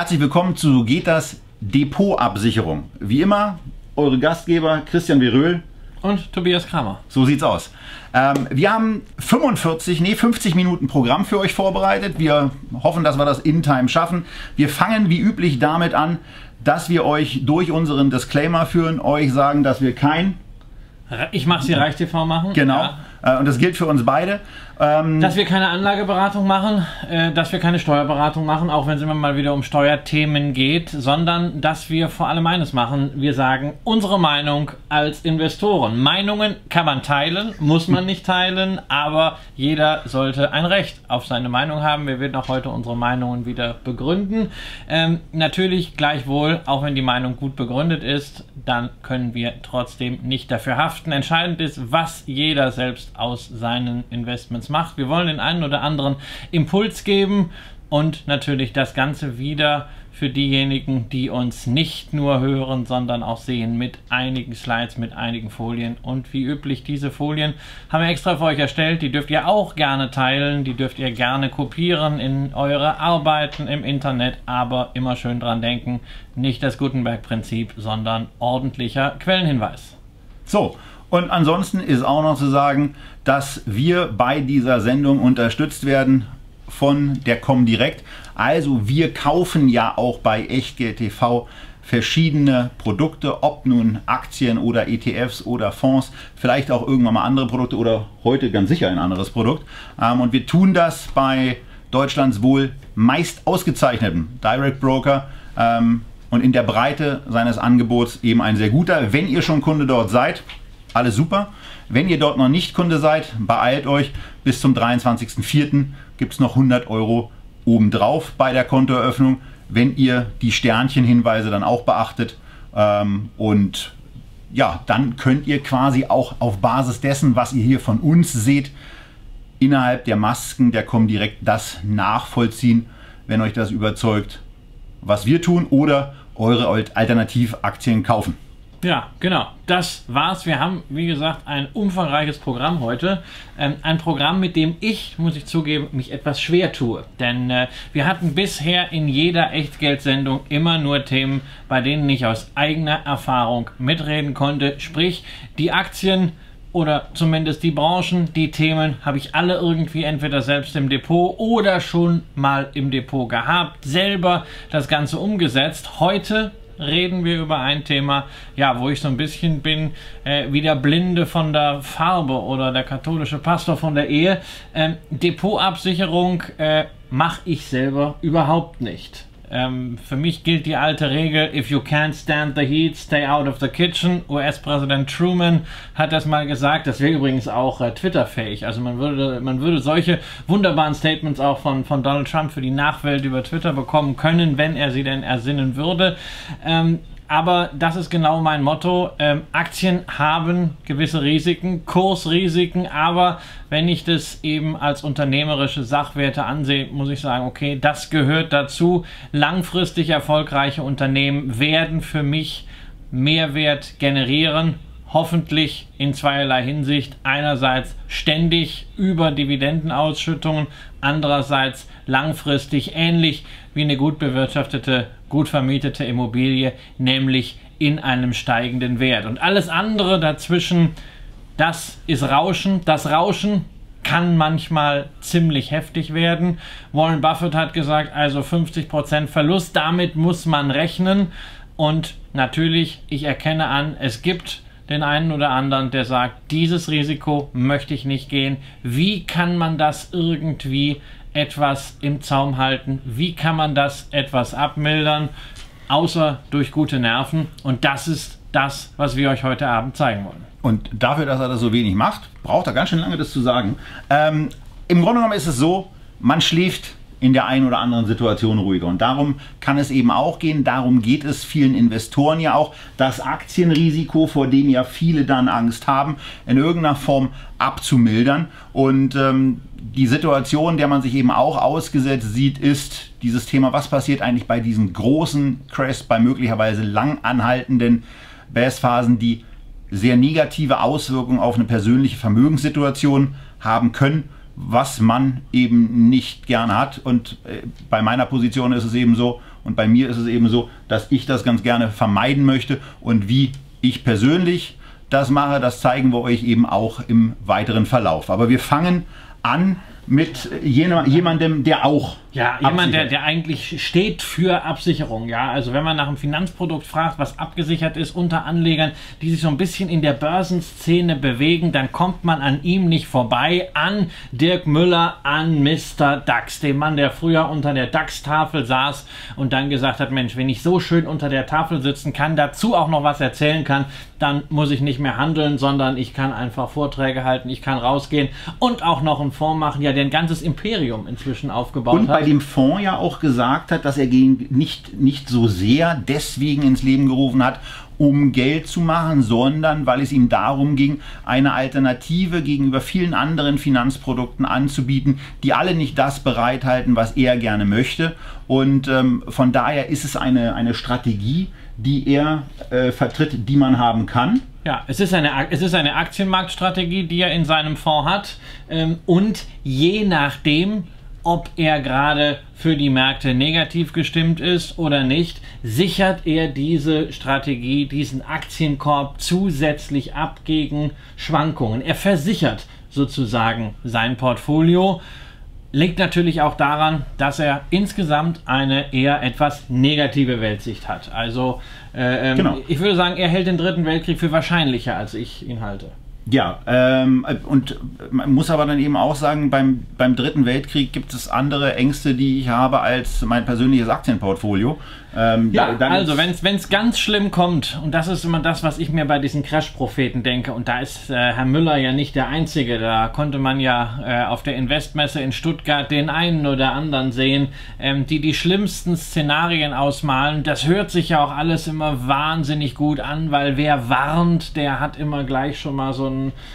Herzlich willkommen zu So geht das, Depotabsicherung. Wie immer, eure Gastgeber Christian Veröhl und Tobias Kramer. So sieht's aus. Wir haben 50 Minuten Programm für euch vorbereitet. Wir hoffen, dass wir das in Time schaffen. Wir fangen wie üblich damit an, dass wir euch durch unseren Disclaimer führen, euch sagen, dass wir kein... Ich mache sie Reich-TV machen. Genau. Ja. Und das gilt für uns beide. Dass wir keine Anlageberatung machen, dass wir keine Steuerberatung machen, auch wenn es immer mal wieder um Steuerthemen geht, sondern dass wir vor allem eines machen. Wir sagen unsere Meinung als Investoren. Meinungen kann man teilen, muss man nicht teilen, aber jeder sollte ein Recht auf seine Meinung haben. Wir werden auch heute unsere Meinungen wieder begründen. Natürlich gleichwohl, auch wenn die Meinung gut begründet ist, dann können wir trotzdem nicht dafür haften. Entscheidend ist, was jeder selbst aus seinen Investments macht. Wir wollen den einen oder anderen Impuls geben und natürlich das Ganze wieder für diejenigen, die uns nicht nur hören, sondern auch sehen, mit einigen Slides, mit einigen Folien. Und wie üblich, diese Folien haben wir extra für euch erstellt. Die dürft ihr auch gerne teilen, die dürft ihr gerne kopieren in eure Arbeiten im Internet, aber immer schön dran denken, nicht das Gutenberg-Prinzip, sondern ordentlicher Quellenhinweis. So, und ansonsten ist auch noch zu sagen, dass wir bei dieser Sendung unterstützt werden von der Comdirect. Also wir kaufen ja auch bei Echtgeld TV verschiedene Produkte, ob nun Aktien oder ETFs oder Fonds, vielleicht auch irgendwann mal andere Produkte oder heute ganz sicher ein anderes Produkt. Und wir tun das bei Deutschlands wohl meist ausgezeichneten Direct Broker und in der Breite seines Angebots eben ein sehr guter. Wenn ihr schon Kunde dort seid, alles super. Wenn ihr dort noch nicht Kunde seid, beeilt euch. Bis zum 23.04. gibt es noch 100 Euro obendrauf bei der Kontoeröffnung, wenn ihr die Sternchenhinweise dann auch beachtet. Und ja, dann könnt ihr quasi auch auf Basis dessen, was ihr hier von uns seht, innerhalb der Masken der Comdirect das nachvollziehen, wenn euch das überzeugt, was wir tun, oder eure Alternativaktien kaufen. Ja, genau. Das war's. Wir haben, wie gesagt, ein umfangreiches Programm heute. Ein Programm, mit dem ich, muss ich zugeben, mich etwas schwer tue. Denn wir hatten bisher in jeder Echtgeldsendung immer nur Themen, bei denen ich aus eigener Erfahrung mitreden konnte. Sprich, die Aktien oder zumindest die Branchen, die Themen habe ich alle irgendwie entweder selbst im Depot oder schon mal im Depot gehabt, selber das Ganze umgesetzt. Heute reden wir über ein Thema, ja, wo ich so ein bisschen bin wie der Blinde von der Farbe oder der katholische Pastor von der Ehe. Depotabsicherung mache ich selber überhaupt nicht. Für mich gilt die alte Regel, if you can't stand the heat, stay out of the kitchen. US-Präsident Truman hat das mal gesagt. Das wäre übrigens auch Twitter-fähig. Also man würde solche wunderbaren Statements auch von Donald Trump für die Nachwelt über Twitter bekommen können, wenn er sie denn ersinnen würde. Aber das ist genau mein Motto. Aktien haben gewisse Risiken, Kursrisiken, aber wenn ich das eben als unternehmerische Sachwerte ansehe, muss ich sagen, okay, das gehört dazu. Langfristig erfolgreiche Unternehmen werden für mich Mehrwert generieren, hoffentlich in zweierlei Hinsicht. Einerseits ständig über Dividendenausschüttungen, andererseits langfristig ähnlich wie eine gut bewirtschaftete, gut vermietete Immobilie, nämlich in einem steigenden Wert. Und alles andere dazwischen, das ist Rauschen. Das Rauschen kann manchmal ziemlich heftig werden. Warren Buffett hat gesagt, also 50% Verlust, damit muss man rechnen. Und natürlich, ich erkenne an, es gibt den einen oder anderen, der sagt, dieses Risiko möchte ich nicht gehen. Wie kann man das irgendwie etwas im Zaum halten? Wie kann man das etwas abmildern? Außer durch gute Nerven. Und das ist das, was wir euch heute Abend zeigen wollen. Und dafür, dass er das so wenig macht, braucht er ganz schön lange, das zu sagen. Im Grunde genommen ist es so, man schläft in der einen oder anderen Situation ruhiger. Und darum kann es eben auch gehen, darum geht es vielen Investoren ja auch, das Aktienrisiko, vor dem ja viele dann Angst haben, in irgendeiner Form abzumildern. Und die Situation, der man sich eben auch ausgesetzt sieht, ist dieses Thema, was passiert eigentlich bei diesen großen Crashs, bei möglicherweise lang anhaltenden Bearphasen, die sehr negative Auswirkungen auf eine persönliche Vermögenssituation haben können, was man eben nicht gerne hat. Und bei meiner Position ist es eben so, Und bei mir ist es eben so, dass ich das ganz gerne vermeiden möchte. Und wie ich persönlich das mache, das zeigen wir euch eben auch im weiteren Verlauf. Aber wir fangen an mit jemandem, der auch jemand, der eigentlich steht für Absicherung. Ja, also wenn man nach einem Finanzprodukt fragt, was abgesichert ist unter Anlegern, die sich so ein bisschen in der Börsenszene bewegen, dann kommt man an ihm nicht vorbei, an Dirk Müller, an Mr. DAX, dem Mann, der früher unter der DAX-Tafel saß und dann gesagt hat, Mensch, wenn ich so schön unter der Tafel sitzen kann, dazu auch noch was erzählen kann, dann muss ich nicht mehr handeln, sondern ich kann einfach Vorträge halten, ich kann rausgehen und auch noch einen Fonds machen, der ein ganzes Imperium inzwischen aufgebaut hat. Und bei dem Fonds ja auch gesagt hat, dass er nicht so sehr deswegen ins Leben gerufen hat, um Geld zu machen, sondern weil es ihm darum ging, eine Alternative gegenüber vielen anderen Finanzprodukten anzubieten, die alle nicht das bereithalten, was er gerne möchte. Und von daher ist es eine Strategie, die er vertritt, die man haben kann. Ja, es ist eine Aktienmarktstrategie, die er in seinem Fonds hat, und je nachdem, ob er gerade für die Märkte negativ gestimmt ist oder nicht, sichert er diese Strategie, diesen Aktienkorb zusätzlich ab gegen Schwankungen. Er versichert sozusagen sein Portfolio. Liegt natürlich auch daran, dass er insgesamt eine eher etwas negative Weltsicht hat. Also ich würde sagen, er hält den Dritten Weltkrieg für wahrscheinlicher, als ich ihn halte. Ja, und man muss aber dann eben auch sagen, beim Dritten Weltkrieg gibt es andere Ängste, die ich habe, als mein persönliches Aktienportfolio. Also wenn es ganz schlimm kommt, und das ist immer das, was ich mir bei diesen Crash-Propheten denke, und da ist Herr Müller ja nicht der Einzige, da konnte man ja auf der Investmesse in Stuttgart den einen oder anderen sehen, die schlimmsten Szenarien ausmalen. Das hört sich ja auch alles immer wahnsinnig gut an, weil wer warnt, der hat immer gleich schon mal so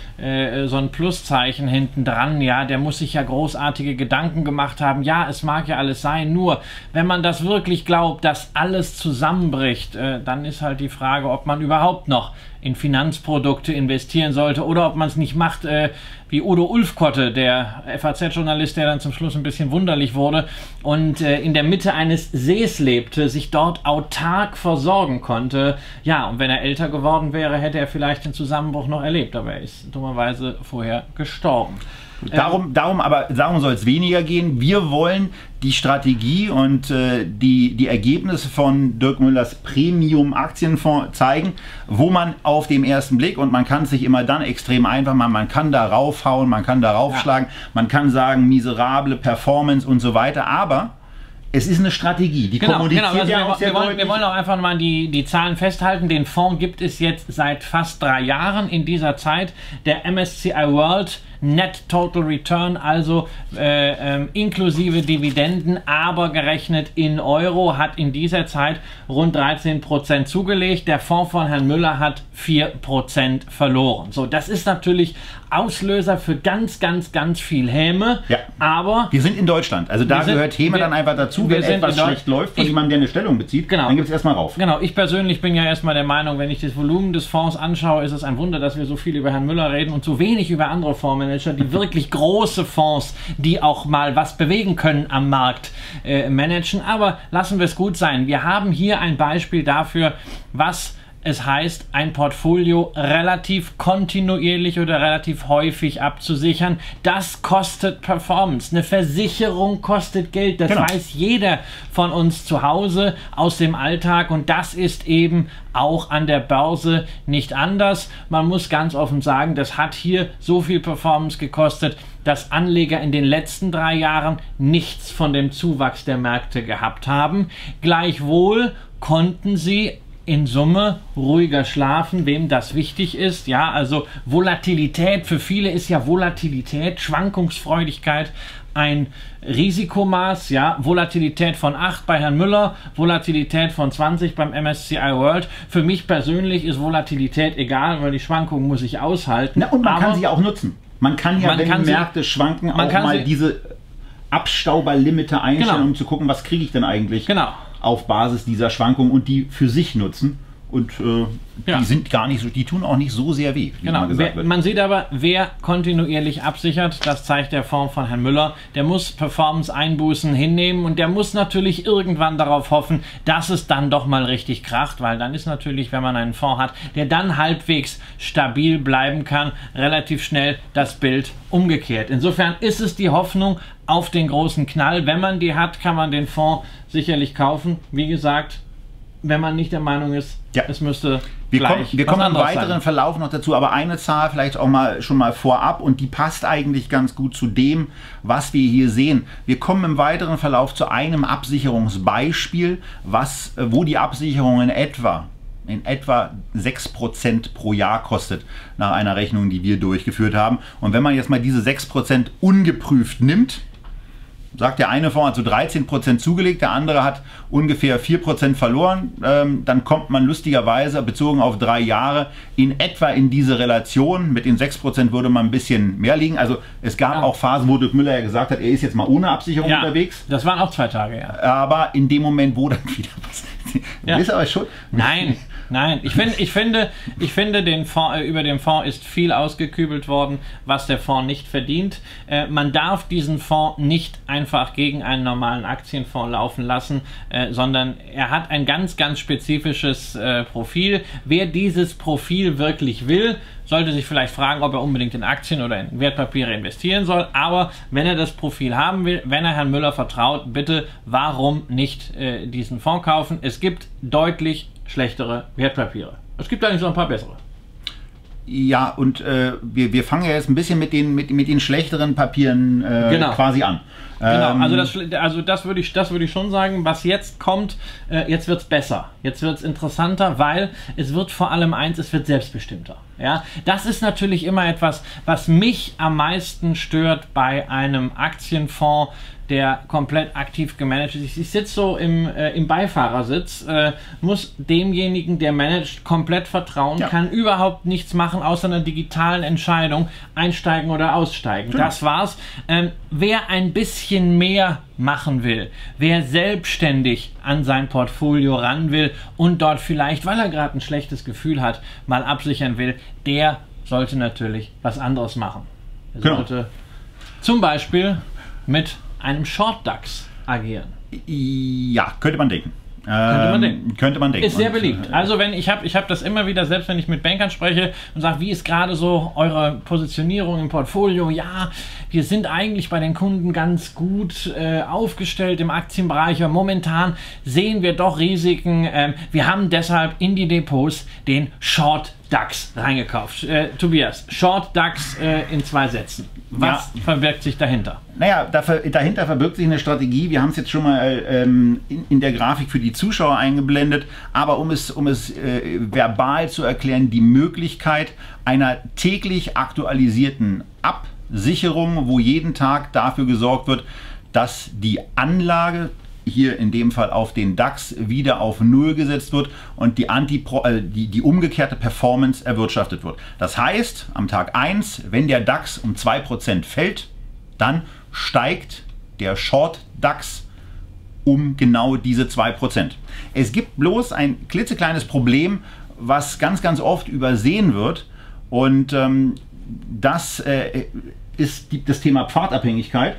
ein Pluszeichen hinten dran, ja, der muss sich ja großartige Gedanken gemacht haben. Ja, es mag ja alles sein, nur wenn man das wirklich glaubt, dass alles zusammenbricht, dann ist halt die Frage, ob man überhaupt noch in Finanzprodukte investieren sollte oder ob man es nicht macht, wie Udo Ulfkotte, der FAZ-Journalist, der dann zum Schluss ein bisschen wunderlich wurde und in der Mitte eines Sees lebte, sich dort autark versorgen konnte. Ja, und wenn er älter geworden wäre, hätte er vielleicht den Zusammenbruch noch erlebt, aber er ist dummerweise vorher gestorben. Darum soll es weniger gehen. Wir wollen die Strategie und die Ergebnisse von Dirk Müllers Premium-Aktienfonds zeigen, wo man auf dem ersten Blick, und man kann es sich immer dann extrem einfach machen, man kann da raufhauen, man kann da raufschlagen, man kann sagen, miserable Performance und so weiter, aber es ist eine Strategie, die kommuniziert also ja auch sehr deutlich. Wir wollen auch einfach mal die Zahlen festhalten. Den Fonds gibt es jetzt seit fast 3 Jahren. In dieser Zeit der MSCI World Net Total Return, also inklusive Dividenden, aber gerechnet in Euro, hat in dieser Zeit rund 13% zugelegt. Der Fonds von Herrn Müller hat 4% verloren. So, das ist natürlich Auslöser für ganz, ganz, ganz viel Häme. Ja. Aber wir sind in Deutschland, also da gehört Häme dann einfach dazu, wenn etwas schlecht läuft, von jemandem, der eine Stellung bezieht, dann gibt es erstmal rauf. Genau, ich persönlich bin ja erstmal der Meinung, wenn ich das Volumen des Fonds anschaue, ist es ein Wunder, dass wir so viel über Herrn Müller reden und so wenig über andere Fondsmanager, die wirklich große Fonds, die auch mal was bewegen können am Markt, managen. Aber lassen wir es gut sein. Wir haben hier ein Beispiel dafür, was es heißt, ein Portfolio relativ kontinuierlich oder relativ häufig abzusichern. Das kostet Performance. Eine Versicherung kostet Geld. Das weiß jeder von uns zu Hause aus dem Alltag. Und das ist eben auch an der Börse nicht anders. Man muss ganz offen sagen, das hat hier so viel Performance gekostet, dass Anleger in den letzten 3 Jahren nichts von dem Zuwachs der Märkte gehabt haben. Gleichwohl konnten sie in Summe ruhiger schlafen, wem das wichtig ist. Ja, also Volatilität, für viele ist ja Volatilität, Schwankungsfreudigkeit ein Risikomaß. Ja, Volatilität von 8 bei Herrn Müller, Volatilität von 20 beim MSCI World. Für mich persönlich ist Volatilität egal, weil die Schwankungen muss ich aushalten. Na, und man kann sie auch nutzen. Man kann ja, wenn die Märkte schwanken, auch mal diese Abstauberlimite einstellen, um zu gucken, was kriege ich denn eigentlich auf Basis dieser Schwankung, und die für sich nutzen. Und die sind gar nicht so, die tun auch nicht so sehr weh, wie genau. immer gesagt wird. Man sieht aber, wer kontinuierlich absichert, das zeigt der Fonds von Herrn Müller, der muss Performance-Einbußen hinnehmen und der muss natürlich irgendwann darauf hoffen, dass es dann doch mal richtig kracht, weil dann ist natürlich, wenn man einen Fonds hat, der dann halbwegs stabil bleiben kann, relativ schnell das Bild umgekehrt. Insofern ist es die Hoffnung auf den großen Knall. Wenn man die hat, kann man den Fonds sicherlich kaufen. Wie gesagt, wenn man nicht der Meinung ist, es müsste wir kommen im weiteren sein. Verlauf noch dazu, aber eine Zahl vielleicht auch mal schon mal vorab und die passt eigentlich ganz gut zu dem, was wir hier sehen. Wir kommen im weiteren Verlauf zu einem Absicherungsbeispiel, wo die Absicherung in etwa 6% pro Jahr kostet, nach einer Rechnung, die wir durchgeführt haben. Und wenn man jetzt mal diese 6% ungeprüft nimmt, sagt der eine Fonds hat so 13% zugelegt, der andere hat ungefähr 4% verloren, dann kommt man lustigerweise bezogen auf 3 Jahre in etwa in diese Relation. Mit den 6% würde man ein bisschen mehr liegen. Also es gab auch Phasen, wo Dirk Müller ja gesagt hat, er ist jetzt mal ohne Absicherung unterwegs. Das waren auch 2 Tage, ja. Aber in dem Moment, wo dann wieder was... Du bist aber schon... Nein, ich finde, über den Fonds ist viel ausgekübelt worden, was der Fonds nicht verdient. Man darf diesen Fonds nicht einfach gegen einen normalen Aktienfonds laufen lassen, sondern er hat ein ganz, ganz spezifisches Profil. Wer dieses Profil wirklich will, sollte sich vielleicht fragen, ob er unbedingt in Aktien oder in Wertpapiere investieren soll. Aber wenn er das Profil haben will, wenn er Herrn Müller vertraut, bitte, warum nicht diesen Fonds kaufen? Es gibt deutlich schlechtere Wertpapiere. Es gibt eigentlich noch ein paar bessere. Ja, und wir fangen ja jetzt ein bisschen mit den schlechteren Papieren quasi an. Genau, also das würde ich schon sagen, was jetzt kommt, jetzt wird es besser, jetzt wird es interessanter, weil es wird vor allem eins, es wird selbstbestimmter. Ja? Das ist natürlich immer etwas, was mich am meisten stört bei einem Aktienfonds, der komplett aktiv gemanagt ist. Ich sitze so im Beifahrersitz, muss demjenigen, der managt, komplett vertrauen, kann überhaupt nichts machen, außer einer digitalen Entscheidung, einsteigen oder aussteigen. Genau. Das war's. Wer ein bisschen mehr machen will, wer selbstständig an sein Portfolio ran will und dort vielleicht, weil er gerade ein schlechtes Gefühl hat, mal absichern will, der sollte natürlich was anderes machen. Er sollte zum Beispiel mit einem Short DAX agieren. Ja, könnte man denken. Könnte man denken. Ist sehr beliebt. Also ich hab das immer wieder, selbst wenn ich mit Bankern spreche und sage, wie ist gerade so eure Positionierung im Portfolio? Ja, wir sind eigentlich bei den Kunden ganz gut aufgestellt im Aktienbereich, aber momentan sehen wir doch Risiken. Wir haben deshalb in die Depots den Short DAX reingekauft. Tobias, Short DAX in 2 Sätzen. Was verbirgt sich dahinter? Naja, dahinter verbirgt sich eine Strategie. Wir haben es jetzt schon mal in der Grafik für die Zuschauer eingeblendet. Aber um es verbal zu erklären, die Möglichkeit einer täglich aktualisierten Absicherung, wo jeden Tag dafür gesorgt wird, dass die Anlage, hier in dem Fall auf den DAX, wieder auf 0 gesetzt wird und die umgekehrte Performance erwirtschaftet wird. Das heißt, am Tag 1, wenn der DAX um 2% fällt, dann steigt der Short DAX um genau diese 2%. Es gibt bloß ein klitzekleines Problem, was ganz, ganz oft übersehen wird, und das ist das Thema Pfadabhängigkeit.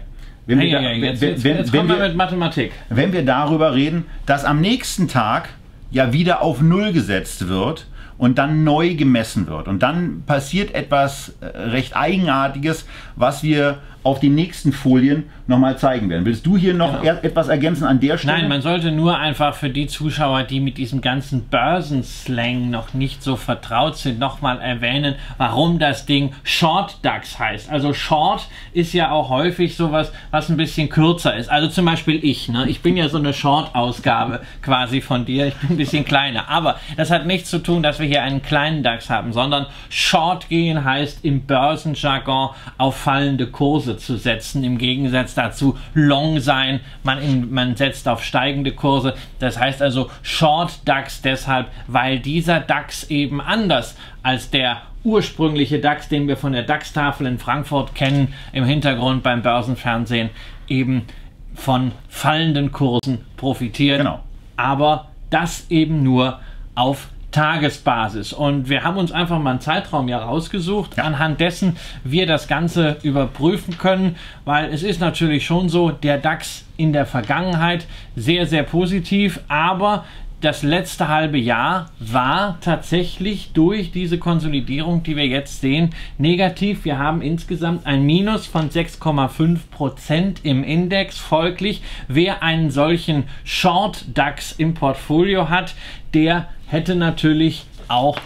Jetzt kommen wir mit Mathematik. Wenn wir darüber reden, dass am nächsten Tag ja wieder auf 0 gesetzt wird und dann neu gemessen wird. Und dann passiert etwas recht Eigenartiges, was wir auf den nächsten Folien nochmal zeigen werden. Willst du hier noch etwas ergänzen an der Stelle? Nein, man sollte nur einfach für die Zuschauer, die mit diesem ganzen Börsenslang noch nicht so vertraut sind, nochmal erwähnen, warum das Ding Short DAX heißt. Also Short ist ja auch häufig sowas, was ein bisschen kürzer ist. Also zum Beispiel ich bin ja so eine Short-Ausgabe quasi von dir. Ich bin ein bisschen kleiner. Aber das hat nichts zu tun, dass wir hier einen kleinen DAX haben, sondern Short gehen heißt im Börsenjargon auf fallende Kurse zu setzen. Im Gegensatz dazu Long sein, man setzt auf steigende Kurse. Das heißt also Short DAX deshalb, weil dieser DAX eben anders als der ursprüngliche DAX, den wir von der DAX-Tafel in Frankfurt kennen, im Hintergrund beim Börsenfernsehen, eben von fallenden Kursen profitiert. Genau. Aber das eben nur auf Tagesbasis. Und wir haben uns einfach mal einen Zeitraum ja rausgesucht, anhand dessen wir das Ganze überprüfen können, weil es ist natürlich schon so, der DAX in der Vergangenheit sehr, sehr positiv, aber das letzte halbe Jahr war tatsächlich durch diese Konsolidierung, die wir jetzt sehen, negativ. Wir haben insgesamt ein Minus von 6,5% im Index. Folglich, wer einen solchen Short-DAX im Portfolio hat, der hätte natürlich auch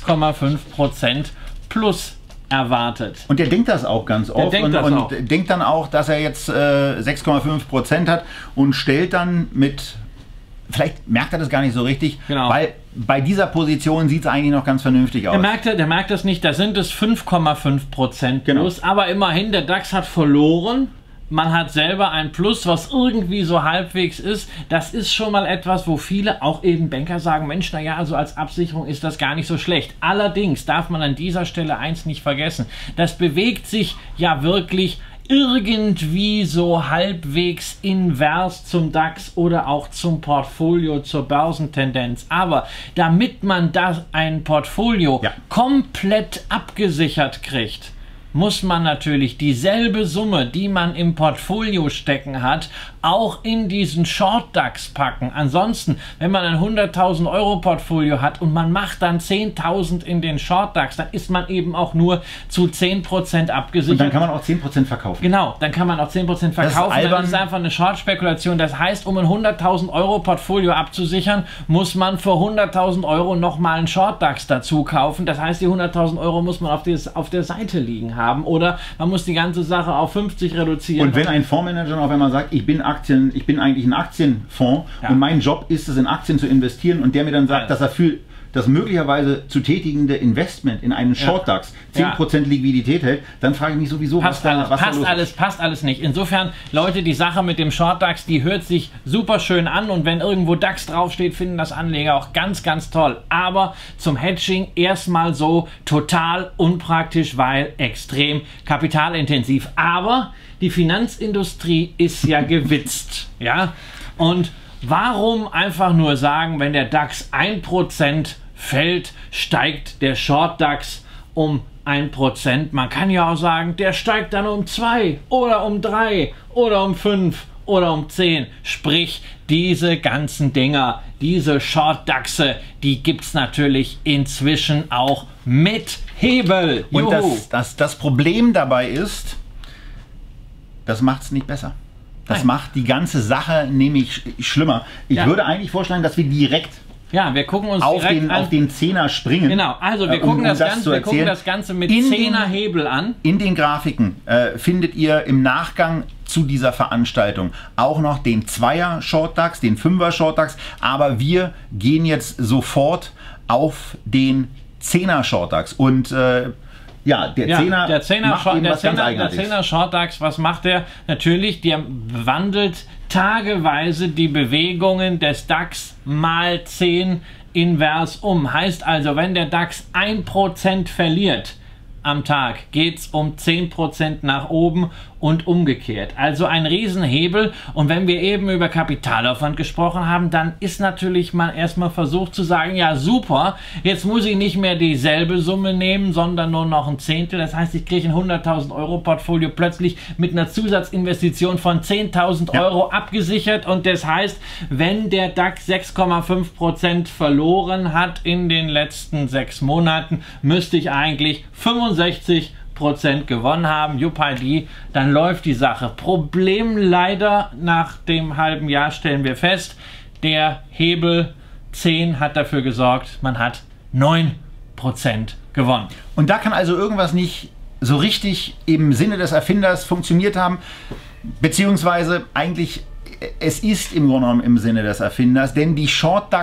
6,5% plus erwartet. Und der denkt das auch ganz oft und denkt dann auch, dass er jetzt 6,5% hat und stellt dann mit... Vielleicht merkt er das gar nicht so richtig, weil bei dieser Position sieht es eigentlich noch ganz vernünftig aus. Der merkt das nicht, da sind es 5,5% plus, aber immerhin, der DAX hat verloren. Man hat selber ein Plus, was irgendwie so halbwegs ist. Das ist schon mal etwas, wo viele, auch eben Banker, sagen, Mensch, naja, also als Absicherung ist das gar nicht so schlecht. Allerdings darf man an dieser Stelle eins nicht vergessen. Das bewegt sich ja wirklich irgendwie so halbwegs invers zum DAX oder auch zum Portfolio, zur Börsentendenz. Aber damit man da ein Portfolio komplett abgesichert kriegt, muss man natürlich dieselbe Summe, die man im Portfolio stecken hat, auch in diesen Short-DAX packen. Ansonsten, wenn man ein 100.000 Euro Portfolio hat und man macht dann 10.000 in den Short-DAX, dann ist man eben auch nur zu 10% abgesichert. Und dann kann man auch 10% verkaufen. Genau, dann kann man auch 10% verkaufen. Das ist einfach eine Short-Spekulation. Das heißt, um ein 100.000 Euro Portfolio abzusichern, muss man für 100.000 Euro nochmal einen Short-DAX dazu kaufen. Das heißt, die 100.000 Euro muss man auf der Seite liegen haben oder man muss die ganze Sache auf 50 reduzieren. Und wenn ein Fondsmanager auf einmal sagt, ich bin eigentlich ein Aktienfonds und mein Job ist es, in Aktien zu investieren und der mir dann sagt, dass er für das möglicherweise zu tätigende Investment in einen Short-DAX 10% Liquidität hält, dann frage ich mich sowieso, passt alles nicht. Insofern, Leute, die Sache mit dem Short-DAX, die hört sich super schön an und wenn irgendwo DAX draufsteht, finden das Anleger auch ganz, ganz toll. Aber zum Hedging erstmal so total unpraktisch, weil extrem kapitalintensiv. Aber die Finanzindustrie ist ja gewitzt, ja, und warum einfach nur sagen, wenn der DAX 1% fällt, steigt der Short-DAX um 1%. Man kann ja auch sagen, der steigt dann um 2 oder um 3 oder um 5 oder um 10. Sprich, diese ganzen Dinger, diese Short-DAXe, die gibt es natürlich inzwischen auch mit Hebel. Und das Problem dabei ist, das macht es nicht besser. Das macht die ganze Sache nämlich schlimmer. Ich würde eigentlich vorschlagen, dass wir direkt wir gucken uns auf den Zehner springen. Genau, also wir gucken, gucken das Ganze mit 10er Hebel an. In den Grafiken findet ihr im Nachgang zu dieser Veranstaltung auch noch den 2er Short-DAX, den 5er Short-DAX, aber wir gehen jetzt sofort auf den 10er Short-DAX und der 10er Short-DAX, was macht der? Natürlich, der wandelt tageweise die Bewegungen des DAX mal 10 invers um. Heißt also, wenn der DAX 1% verliert am Tag, geht es um 10% nach oben und umgekehrt. Also ein Riesenhebel. Und wenn wir eben über Kapitalaufwand gesprochen haben, dann ist natürlich mal erstmal versucht zu sagen, ja super, jetzt muss ich nicht mehr dieselbe Summe nehmen, sondern nur noch ein Zehntel. Das heißt, ich kriege ein 100.000 Euro Portfolio plötzlich mit einer Zusatzinvestition von 10.000 Euro abgesichert. Und das heißt, wenn der DAX 6,5% verloren hat in den letzten 6 Monaten, müsste ich eigentlich 65% gewonnen haben, Juppaldi, dann läuft die Sache. Problem leider, nach dem halben Jahr stellen wir fest, der Hebel 10 hat dafür gesorgt, man hat 9% gewonnen. Und da kann also irgendwas nicht so richtig im Sinne des Erfinders funktioniert haben, beziehungsweise eigentlich, es ist im Grunde genommen im Sinne des Erfinders, denn die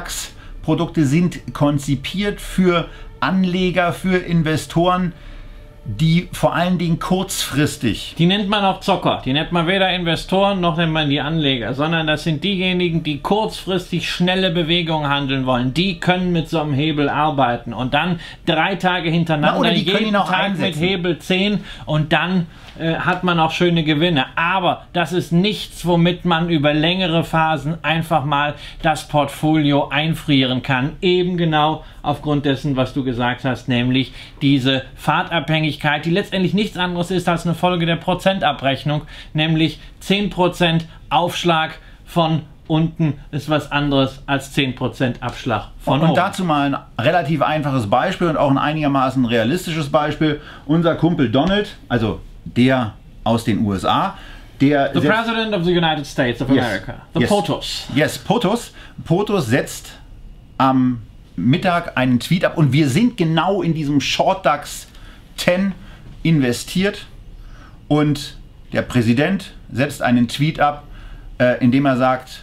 Short-DAX-Produkte sind konzipiert für Anleger, für Investoren, die vor allen Dingen kurzfristig. Die nennt man auch Zocker. Die nennt man weder Investoren noch nennt man die Anleger, sondern das sind diejenigen, die kurzfristig schnelle Bewegungen handeln wollen. Die können mit so einem Hebel arbeiten und dann 3 Tage hintereinander, oder die können ihn auch Tag einsetzen. mit Hebel 10 und dann hat man auch schöne Gewinne. Aber das ist nichts, womit man über längere Phasen einfach mal das Portfolio einfrieren kann. Eben genau aufgrund dessen, was du gesagt hast, nämlich diese Fahrtabhängigkeit, die letztendlich nichts anderes ist als eine Folge der Prozentabrechnung, nämlich 10% Aufschlag von unten ist was anderes als 10% Abschlag von oben. Und dazu mal ein relativ einfaches Beispiel und auch ein einigermaßen realistisches Beispiel. Unser Kumpel Donald, also der aus den USA, der... The President of the United States of America. The POTUS. Yes, POTUS. POTUS setzt am Mittag einen Tweet ab und wir sind genau in diesem Short DAX 10 investiert und der Präsident setzt einen Tweet ab, indem er sagt,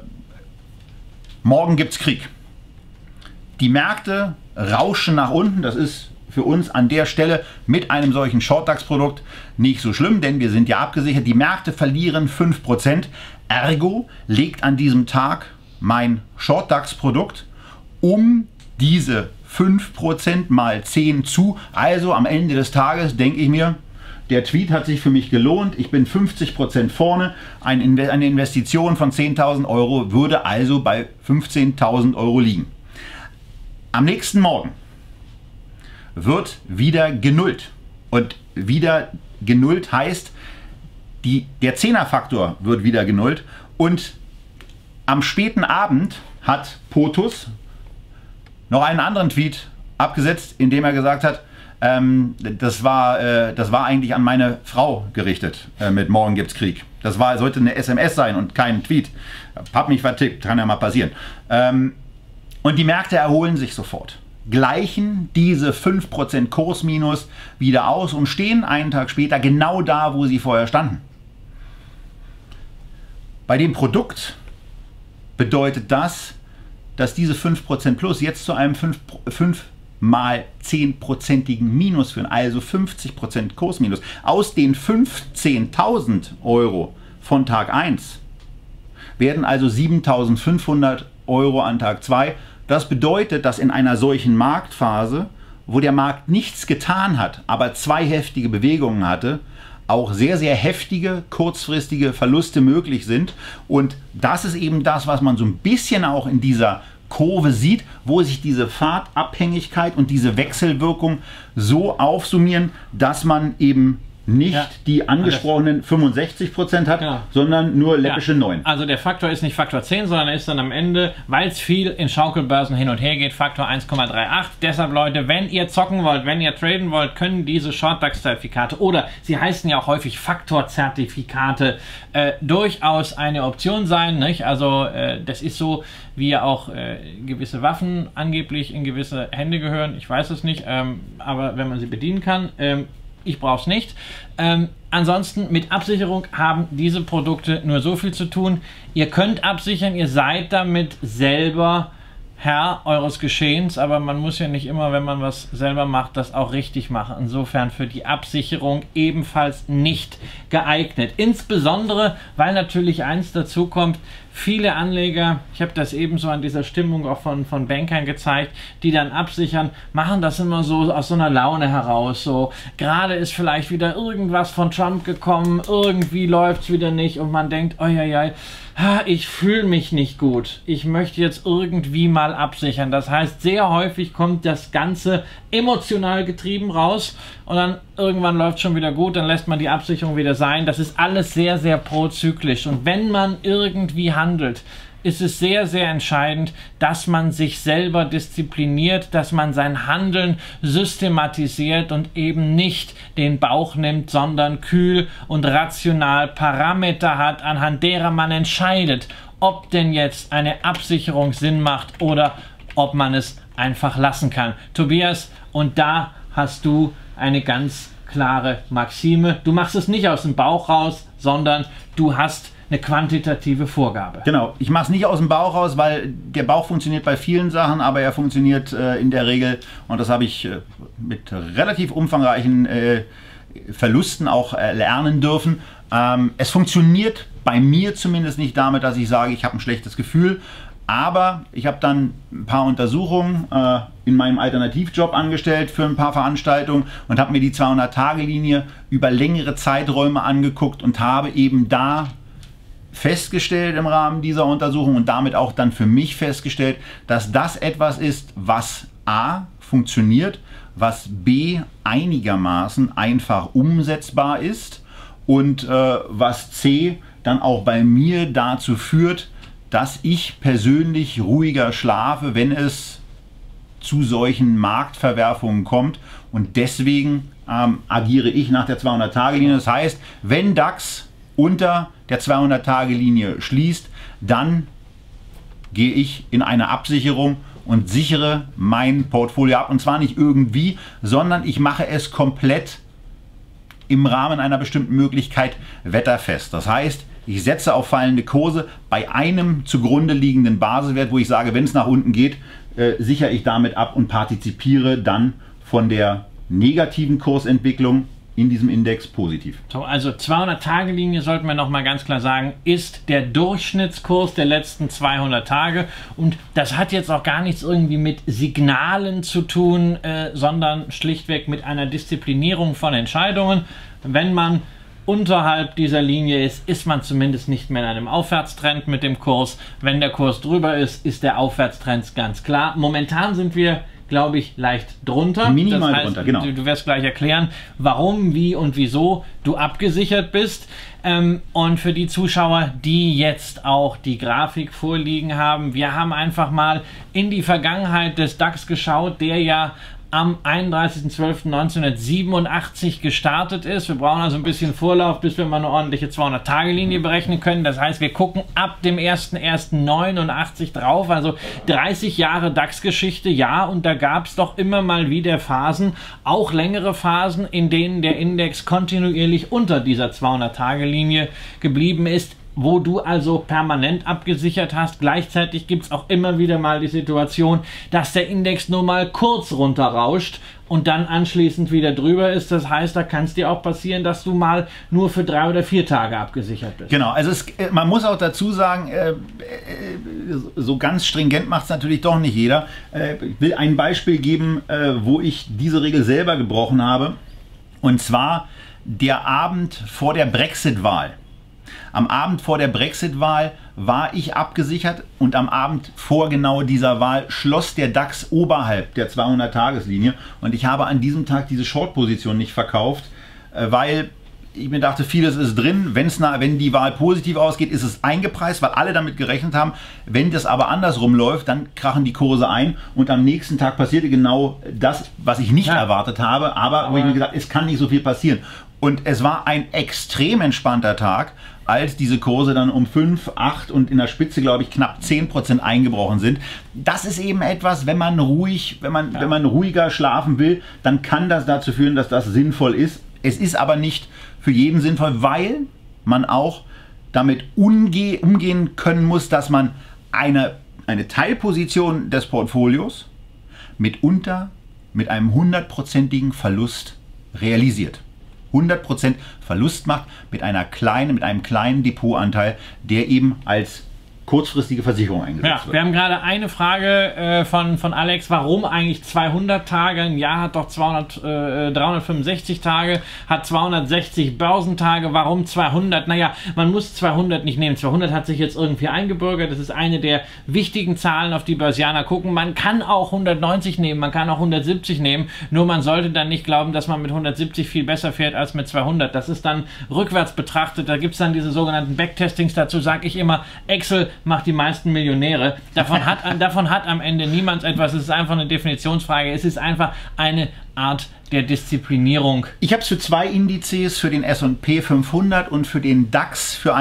morgen gibt's Krieg. Die Märkte rauschen nach unten, das ist für uns an der Stelle mit einem solchen Short-DAX-Produkt nicht so schlimm, denn wir sind ja abgesichert. Die Märkte verlieren 5%. Ergo legt an diesem Tag mein Short-DAX-Produkt um diese 5% mal 10 zu. Also am Ende des Tages denke ich mir, der Tweet hat sich für mich gelohnt. Ich bin 50% vorne. Eine Investition von 10.000 Euro würde also bei 15.000 Euro liegen. Am nächsten Morgen wird wieder genullt. Und wieder genullt heißt, der 10er-Faktor wird wieder genullt. Und am späten Abend hat POTUS noch einen anderen Tweet abgesetzt, in dem er gesagt hat, das war eigentlich an meine Frau gerichtet mit Morgen gibt's Krieg. Das sollte eine SMS sein und kein Tweet. Hab mich vertippt, kann ja mal passieren. Und die Märkte erholen sich sofort. Gleichen diese 5% Kursminus wieder aus und stehen einen Tag später genau da, wo sie vorher standen. Bei dem Produkt bedeutet das, dass diese 5% plus jetzt zu einem 5 mal 10%igen Minus führen, also 50% Kursminus. Aus den 15.000 Euro von Tag 1 werden also 7.500 Euro an Tag 2. Das bedeutet, dass in einer solchen Marktphase, wo der Markt nichts getan hat, aber 2 heftige Bewegungen hatte, auch sehr, sehr heftige, kurzfristige Verluste möglich sind. Und das ist eben das, was man so ein bisschen auch in dieser Kurve sieht, wo sich diese Fahrtabhängigkeit und diese Wechselwirkung so aufsummieren, dass man eben nicht die angesprochenen 65% hat, sondern nur läppische 9. Also der Faktor ist nicht Faktor 10, sondern er ist dann am Ende, weil es viel in Schaukelbörsen hin und her geht, Faktor 1,38. Deshalb Leute, wenn ihr zocken wollt, wenn ihr traden wollt, können diese Short-DAX-Zertifikate oder sie heißen ja auch häufig Faktor-Zertifikate durchaus eine Option sein. Nicht? Also das ist so, wie ja auch gewisse Waffen angeblich in gewisse Hände gehören. Ich weiß es nicht, aber wenn man sie bedienen kann, ich brauche es nicht. Ansonsten mit Absicherung haben diese Produkte nur so viel zu tun. Ihr könnt absichern, ihr seid damit selber Herr eures Geschehens, aber man muss ja nicht immer, wenn man was selber macht, das auch richtig machen. Insofern für die Absicherung ebenfalls nicht geeignet. Insbesondere, weil natürlich eins dazu kommt, viele Anleger, ich habe das eben so an dieser Stimmung auch von Bankern gezeigt, die dann absichern, machen das immer so aus so einer Laune heraus. So, gerade ist vielleicht wieder irgendwas von Trump gekommen, irgendwie läuft es wieder nicht und man denkt, oh ja, ich fühle mich nicht gut. Ich möchte jetzt irgendwie mal absichern. Das heißt, sehr häufig kommt das Ganze emotional getrieben raus und dann irgendwann läuft es schon wieder gut, dann lässt man die Absicherung wieder sein. Das ist alles sehr, sehr prozyklisch. Und wenn man irgendwie handelt, ist es sehr, sehr entscheidend, dass man sich selber diszipliniert, dass man sein Handeln systematisiert und eben nicht den Bauch nimmt, sondern kühl und rational Parameter hat, anhand derer man entscheidet, ob denn jetzt eine Absicherung Sinn macht oder ob man es einfach lassen kann. Tobias, und da hast du eine ganz klare Maxime. Du machst es nicht aus dem Bauch raus, sondern du hast eine quantitative Vorgabe. Genau, ich mache es nicht aus dem Bauch raus, weil der Bauch funktioniert bei vielen Sachen, aber er funktioniert in der Regel, und das habe ich mit relativ umfangreichen Verlusten auch lernen dürfen. Es funktioniert bei mir zumindest nicht damit, dass ich sage, ich habe ein schlechtes Gefühl, aber ich habe dann ein paar Untersuchungen in meinem Alternativjob angestellt für ein paar Veranstaltungen und habe mir die 200-Tage-Linie über längere Zeiträume angeguckt und habe eben da festgestellt im Rahmen dieser Untersuchung und damit auch dann für mich festgestellt, dass das etwas ist, was A funktioniert, was B einigermaßen einfach umsetzbar ist und was C dann auch bei mir dazu führt, dass ich persönlich ruhiger schlafe, wenn es zu solchen Marktverwerfungen kommt, und deswegen agiere ich nach der 200-Tage-Linie. Das heißt, wenn DAX unter der 200-Tage-Linie schließt, dann gehe ich in eine Absicherung und sichere mein Portfolio ab, und zwar nicht irgendwie, sondern ich mache es komplett im Rahmen einer bestimmten Möglichkeit wetterfest. Das heißt, ich setze auf fallende Kurse bei einem zugrunde liegenden Basiswert, wo ich sage, wenn es nach unten geht, sichere ich damit ab und partizipiere dann von der negativen Kursentwicklung in diesem Index positiv. So, also 200-Tage-Linie, sollten wir noch mal ganz klar sagen, ist der Durchschnittskurs der letzten 200 Tage, und das hat jetzt auch gar nichts irgendwie mit Signalen zu tun, sondern schlichtweg mit einer Disziplinierung von Entscheidungen. Wenn man unterhalb dieser Linie ist, ist man zumindest nicht mehr in einem Aufwärtstrend mit dem Kurs. Wenn der Kurs drüber ist, ist der Aufwärtstrend ganz klar. Momentan sind wir, glaube ich, leicht drunter. Minimal das heißt, drunter, genau. Du wirst gleich erklären, warum, wie und wieso du abgesichert bist. Und für die Zuschauer, die jetzt auch die Grafik vorliegen haben, wir haben einfach mal in die Vergangenheit des DAX geschaut, der ja am 31.12.1987 gestartet ist. Wir brauchen also ein bisschen Vorlauf, bis wir mal eine ordentliche 200-Tage-Linie berechnen können. Das heißt, wir gucken ab dem 01.01.89 drauf, also 30 Jahre DAX-Geschichte, ja, und da gab es doch immer mal wieder Phasen, auch längere Phasen, in denen der Index kontinuierlich unter dieser 200-Tage-Linie geblieben ist, wo du also permanent abgesichert hast. Gleichzeitig gibt es auch immer wieder mal die Situation, dass der Index nur mal kurz runterrauscht und dann anschließend wieder drüber ist. Das heißt, da kann es dir auch passieren, dass du mal nur für 3 oder 4 Tage abgesichert bist. Genau, also man muss auch dazu sagen, so ganz stringent macht es natürlich doch nicht jeder. Ich will ein Beispiel geben, wo ich diese Regel selber gebrochen habe, und zwar der Abend vor der Brexit-Wahl. Am Abend vor der Brexit-Wahl war ich abgesichert, und am Abend vor genau dieser Wahl schloss der DAX oberhalb der 200-Tageslinie, und ich habe an diesem Tag diese Short-Position nicht verkauft, weil ich mir dachte, vieles ist drin. Wenn die Wahl positiv ausgeht, ist es eingepreist, weil alle damit gerechnet haben. Wenn das aber andersrum läuft, dann krachen die Kurse ein, und am nächsten Tag passierte genau das, was ich nicht erwartet habe, aber wo ich mir gesagt habe, es kann nicht so viel passieren. Und es war ein extrem entspannter Tag, als diese Kurse dann um 5, 8 und in der Spitze, glaube ich, knapp 10% eingebrochen sind. Das ist eben etwas, wenn man ruhiger schlafen will, dann kann das dazu führen, dass das sinnvoll ist. Es ist aber nicht für jeden sinnvoll, weil man auch damit umgehen können muss, dass man eine Teilposition des Portfolios mitunter mit einem 100%igen Verlust realisiert. 100% Verlust macht mit einem kleinen Depotanteil, der eben als kurzfristige Versicherung eingesetzt wird. Wir haben gerade eine Frage von Alex, warum eigentlich 200 Tage? Ein Jahr hat doch 365 Tage, hat 260 Börsentage, warum 200? Naja, man muss 200 nicht nehmen. 200 hat sich jetzt irgendwie eingebürgert, das ist eine der wichtigen Zahlen, auf die Börsianer gucken. Man kann auch 190 nehmen, man kann auch 170 nehmen, nur man sollte dann nicht glauben, dass man mit 170 viel besser fährt als mit 200. Das ist dann rückwärts betrachtet, da gibt es dann diese sogenannten Backtestings, dazu sage ich immer, Excel macht die meisten Millionäre. Davon hat am Ende niemand etwas. Es ist einfach eine Definitionsfrage. Es ist einfach eine Art der Disziplinierung. Ich habe es für 2 Indizes, für den S&P 500 und für den DAX für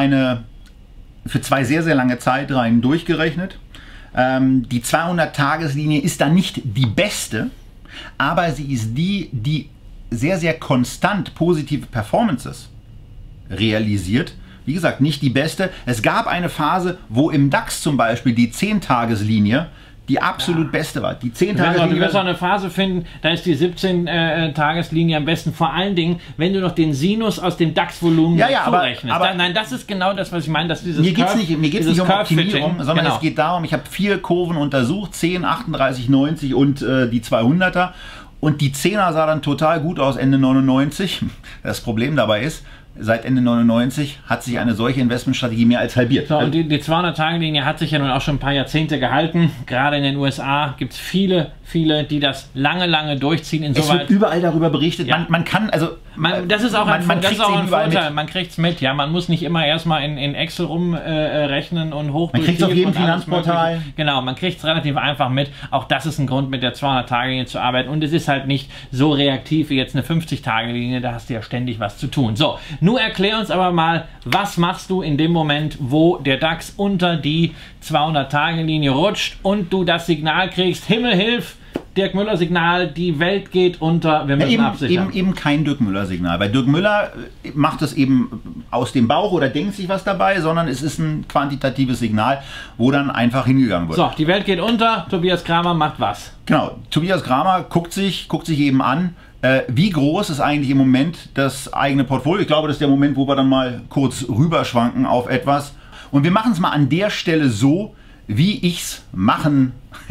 2 sehr, sehr lange Zeitreihen durchgerechnet. Die 200-Tageslinie ist da nicht die beste, aber sie ist die sehr, sehr konstant positive Performances realisiert, wie gesagt, nicht die beste. Es gab eine Phase, wo im DAX zum Beispiel die 10-Tageslinie die absolut beste war. Die 10-Tageslinie. Du wirst auch eine Phase finden, da ist die 17-Tageslinie am besten. Vor allen Dingen, wenn du noch den Sinus aus dem DAX-Volumen zurechnest. Nein, das ist genau das, was ich meine. Dass dieses mir geht es nicht um Optimierung, sondern genau. Es geht darum, ich habe 4 Kurven untersucht, 10, 38, 90 und die 200er. Und die 10er sah dann total gut aus Ende 99. Das Problem dabei ist, seit Ende 99 hat sich eine solche Investmentstrategie mehr als halbiert. So, und die 200-Tage-Linie hat sich ja nun auch schon ein paar Jahrzehnte gehalten. Gerade in den USA gibt es viele, die das lange durchziehen. Es wird überall darüber berichtet. Ja. Man kann, also... das ist auch ein Vorteil. Man kriegt es mit. Ja, man muss nicht immer erstmal in Excel rumrechnen und hoch. Man kriegt es auf jedem Finanzportal. Genau, man kriegt es relativ einfach mit. Auch das ist ein Grund, mit der 200-Tage-Linie zu arbeiten. Und es ist halt nicht so reaktiv wie jetzt eine 50-Tage-Linie. Da hast du ja ständig was zu tun. So, nun erklär uns aber mal, was machst du in dem Moment, wo der DAX unter die 200-Tage-Linie rutscht und du das Signal kriegst, Himmel hilf, Dirk Müller Signal, die Welt geht unter, wir müssen absichern. Eben kein Dirk Müller Signal, weil Dirk Müller macht es eben aus dem Bauch oder denkt sich was dabei, sondern es ist ein quantitatives Signal, wo dann einfach hingegangen wird. So, die Welt geht unter, Tobias Kramer macht was? Genau, Tobias Kramer guckt sich eben an, wie groß ist eigentlich im Moment das eigene Portfolio. Ich glaube, das ist der Moment, wo wir dann mal kurz rüberschwanken auf etwas. Und wir machen es mal an der Stelle so, wie ich es machen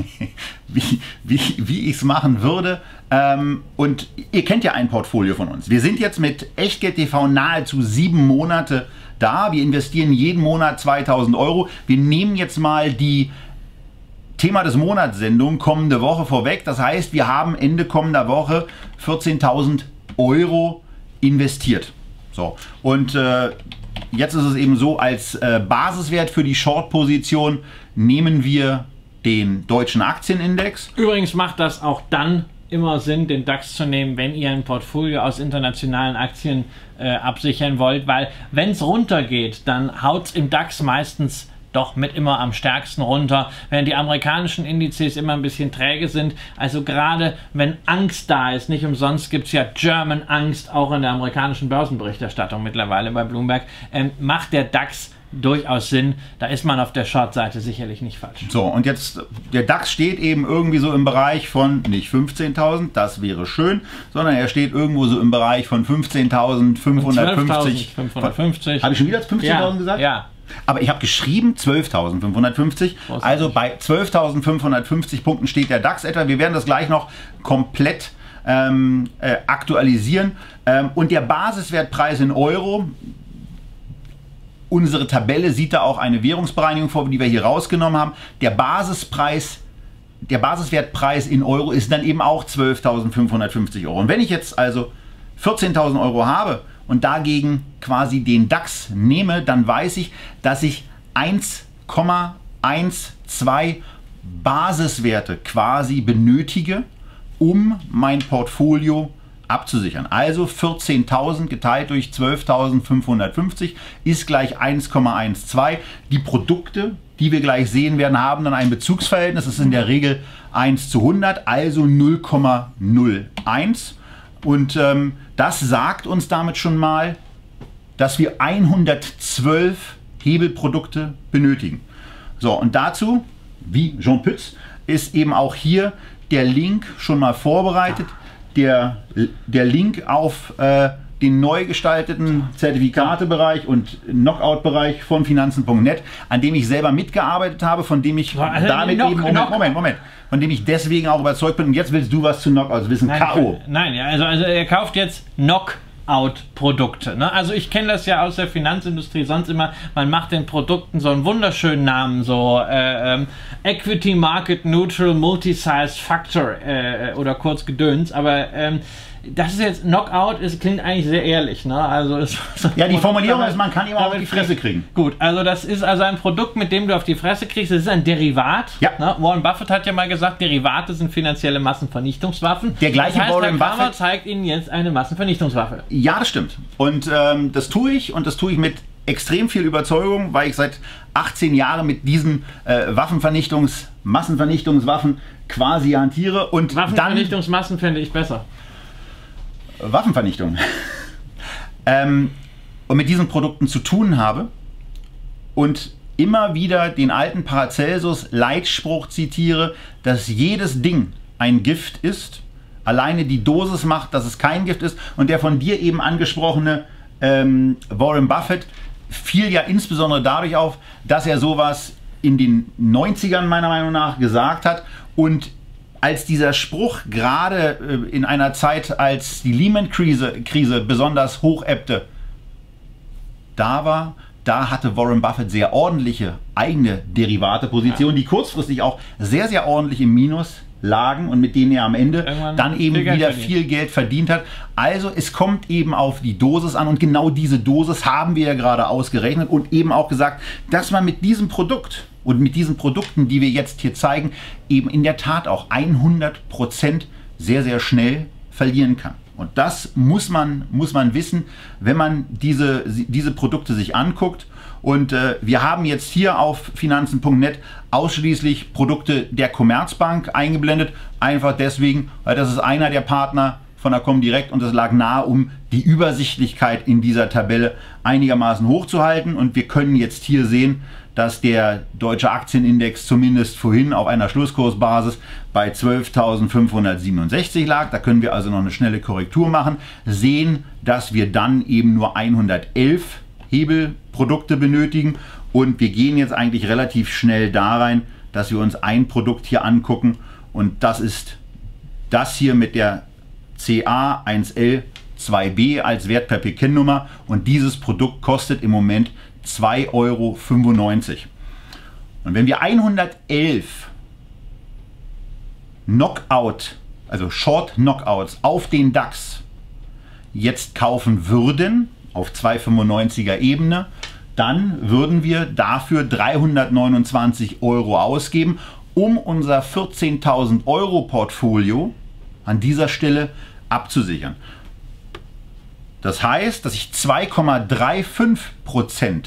würde. Und ihr kennt ja ein Portfolio von uns. Wir sind jetzt mit Echtgeld TV nahezu 7 Monate da. Wir investieren jeden Monat 2.000 Euro. Wir nehmen jetzt mal die Thema des Monatssendung kommende Woche vorweg. Das heißt, wir haben Ende kommender Woche 14.000 Euro investiert. So, und jetzt ist es eben so, als Basiswert für die Short-Position nehmen wir den deutschen Aktienindex. Übrigens macht das auch dann immer Sinn, den DAX zu nehmen, wenn ihr ein Portfolio aus internationalen Aktien absichern wollt, weil wenn es runtergeht, dann haut es im DAX meistens doch mit immer am stärksten runter, während die amerikanischen Indizes immer ein bisschen träge sind. Also gerade wenn Angst da ist, nicht umsonst gibt es ja German Angst, auch in der amerikanischen Börsenberichterstattung mittlerweile bei Bloomberg, macht der DAX durchaus Sinn. Da ist man auf der Short-Seite sicherlich nicht falsch. So, und jetzt, der DAX steht eben irgendwie so im Bereich von nicht 15.000, das wäre schön, sondern er steht irgendwo so im Bereich von 15.550. 12.550. Habe ich schon wieder 15.000 gesagt? Ja. Aber ich habe geschrieben 12.550, also bei 12.550 Punkten steht der DAX etwa. Wir werden das gleich noch komplett aktualisieren. Und der Basiswertpreis in Euro, unsere Tabelle sieht da auch eine Währungsbereinigung vor, die wir hier rausgenommen haben. Der Basiswertpreis in Euro ist dann eben auch 12.550 Euro. Und wenn ich jetzt also 14.000 Euro habe und dagegen quasi den DAX nehme, dann weiß ich, dass ich 1,12 Basiswerte quasi benötige, um mein Portfolio abzusichern. Also 14.000 geteilt durch 12.550 ist gleich 1,12. Die Produkte, die wir gleich sehen werden, haben dann ein Bezugsverhältnis. Das ist in der Regel 1:100, also 0,01. Und das sagt uns damit schon mal, dass wir 112 Hebelprodukte benötigen. So, und dazu, wie Jean Pütz, ist eben auch hier der Link schon mal vorbereitet. Der Link auf den neu gestalteten Zertifikatebereich und Knockout-Bereich von Finanzen.net, an dem ich selber mitgearbeitet habe, von dem ich damit Moment, von dem ich deswegen auch überzeugt bin. Und jetzt willst du was zu Knockouts wissen. K.O. Nein, ja, also er kauft jetzt Knockout-Produkte. Ne? Also ich kenne das ja aus der Finanzindustrie sonst immer, man macht den Produkten so einen wunderschönen Namen, so Equity Market Neutral Multi-Size Factor oder kurz Gedöns, aber das ist jetzt Knockout, es klingt eigentlich sehr ehrlich. Ne? Also ja, die Formulierung ist, man kann immer auf die Fresse kriegen. Gut, also das ist also ein Produkt, mit dem du auf die Fresse kriegst. Das ist ein Derivat. Ja. Ne? Warren Buffett hat ja mal gesagt, Derivate sind finanzielle Massenvernichtungswaffen. Der gleiche das heißt, Warren Buffett zeigt Ihnen jetzt eine Massenvernichtungswaffe. Ja, das stimmt. Und das tue ich mit extrem viel Überzeugung, weil ich seit 18 Jahren mit diesen Massenvernichtungswaffen quasi hantiere. Und Waffenvernichtungsmassen fände ich besser. Waffenvernichtung. und mit diesen Produkten zu tun habe und immer wieder den alten Paracelsus-Leitspruch zitiere, dass jedes Ding ein Gift ist, alleine die Dosis macht, dass es kein Gift ist. Und der von dir eben angesprochene Warren Buffett fiel ja insbesondere dadurch auf, dass er sowas in den 90ern meiner Meinung nach gesagt hat. Und als dieser Spruch gerade in einer Zeit, als die Lehman-Krise besonders hoch ebbte, da hatte Warren Buffett sehr ordentliche eigene Derivatepositionen, die kurzfristig auch sehr, sehr ordentlich im Minus lagen und mit denen er am Ende dann eben wieder viel Geld verdient hat. Also es kommt eben auf die Dosis an und genau diese Dosis haben wir ja gerade ausgerechnet und eben auch gesagt, dass man mit diesem Produkt und mit diesen Produkten, die wir jetzt hier zeigen, eben in der Tat auch 100% sehr, sehr schnell verlieren kann. Und das muss man wissen, wenn man diese Produkte sich anguckt. Und wir haben jetzt hier auf finanzen.net ausschließlich Produkte der Commerzbank eingeblendet. Einfach deswegen, weil das ist einer der Partner von der Comdirect und es lag nahe, um die Übersichtlichkeit in dieser Tabelle einigermaßen hochzuhalten. Und wir können jetzt hier sehen, dass der deutsche Aktienindex zumindest vorhin auf einer Schlusskursbasis bei 12.567 lag. Da können wir also noch eine schnelle Korrektur machen, sehen, dass wir dann eben nur 111 Hebelprodukte benötigen und wir gehen jetzt eigentlich relativ schnell da rein, dass wir uns ein Produkt hier angucken und das ist das hier mit der CA1L2B als Wertpapier-Kennnummer und dieses Produkt kostet im Moment 2,95 Euro. Und wenn wir 111 Knockout, also Short Knockouts auf den DAX jetzt kaufen würden, auf 2,95er Ebene, dann würden wir dafür 329 Euro ausgeben, um unser 14.000 Euro Portfolio an dieser Stelle abzusichern. Das heißt, dass ich 2,35%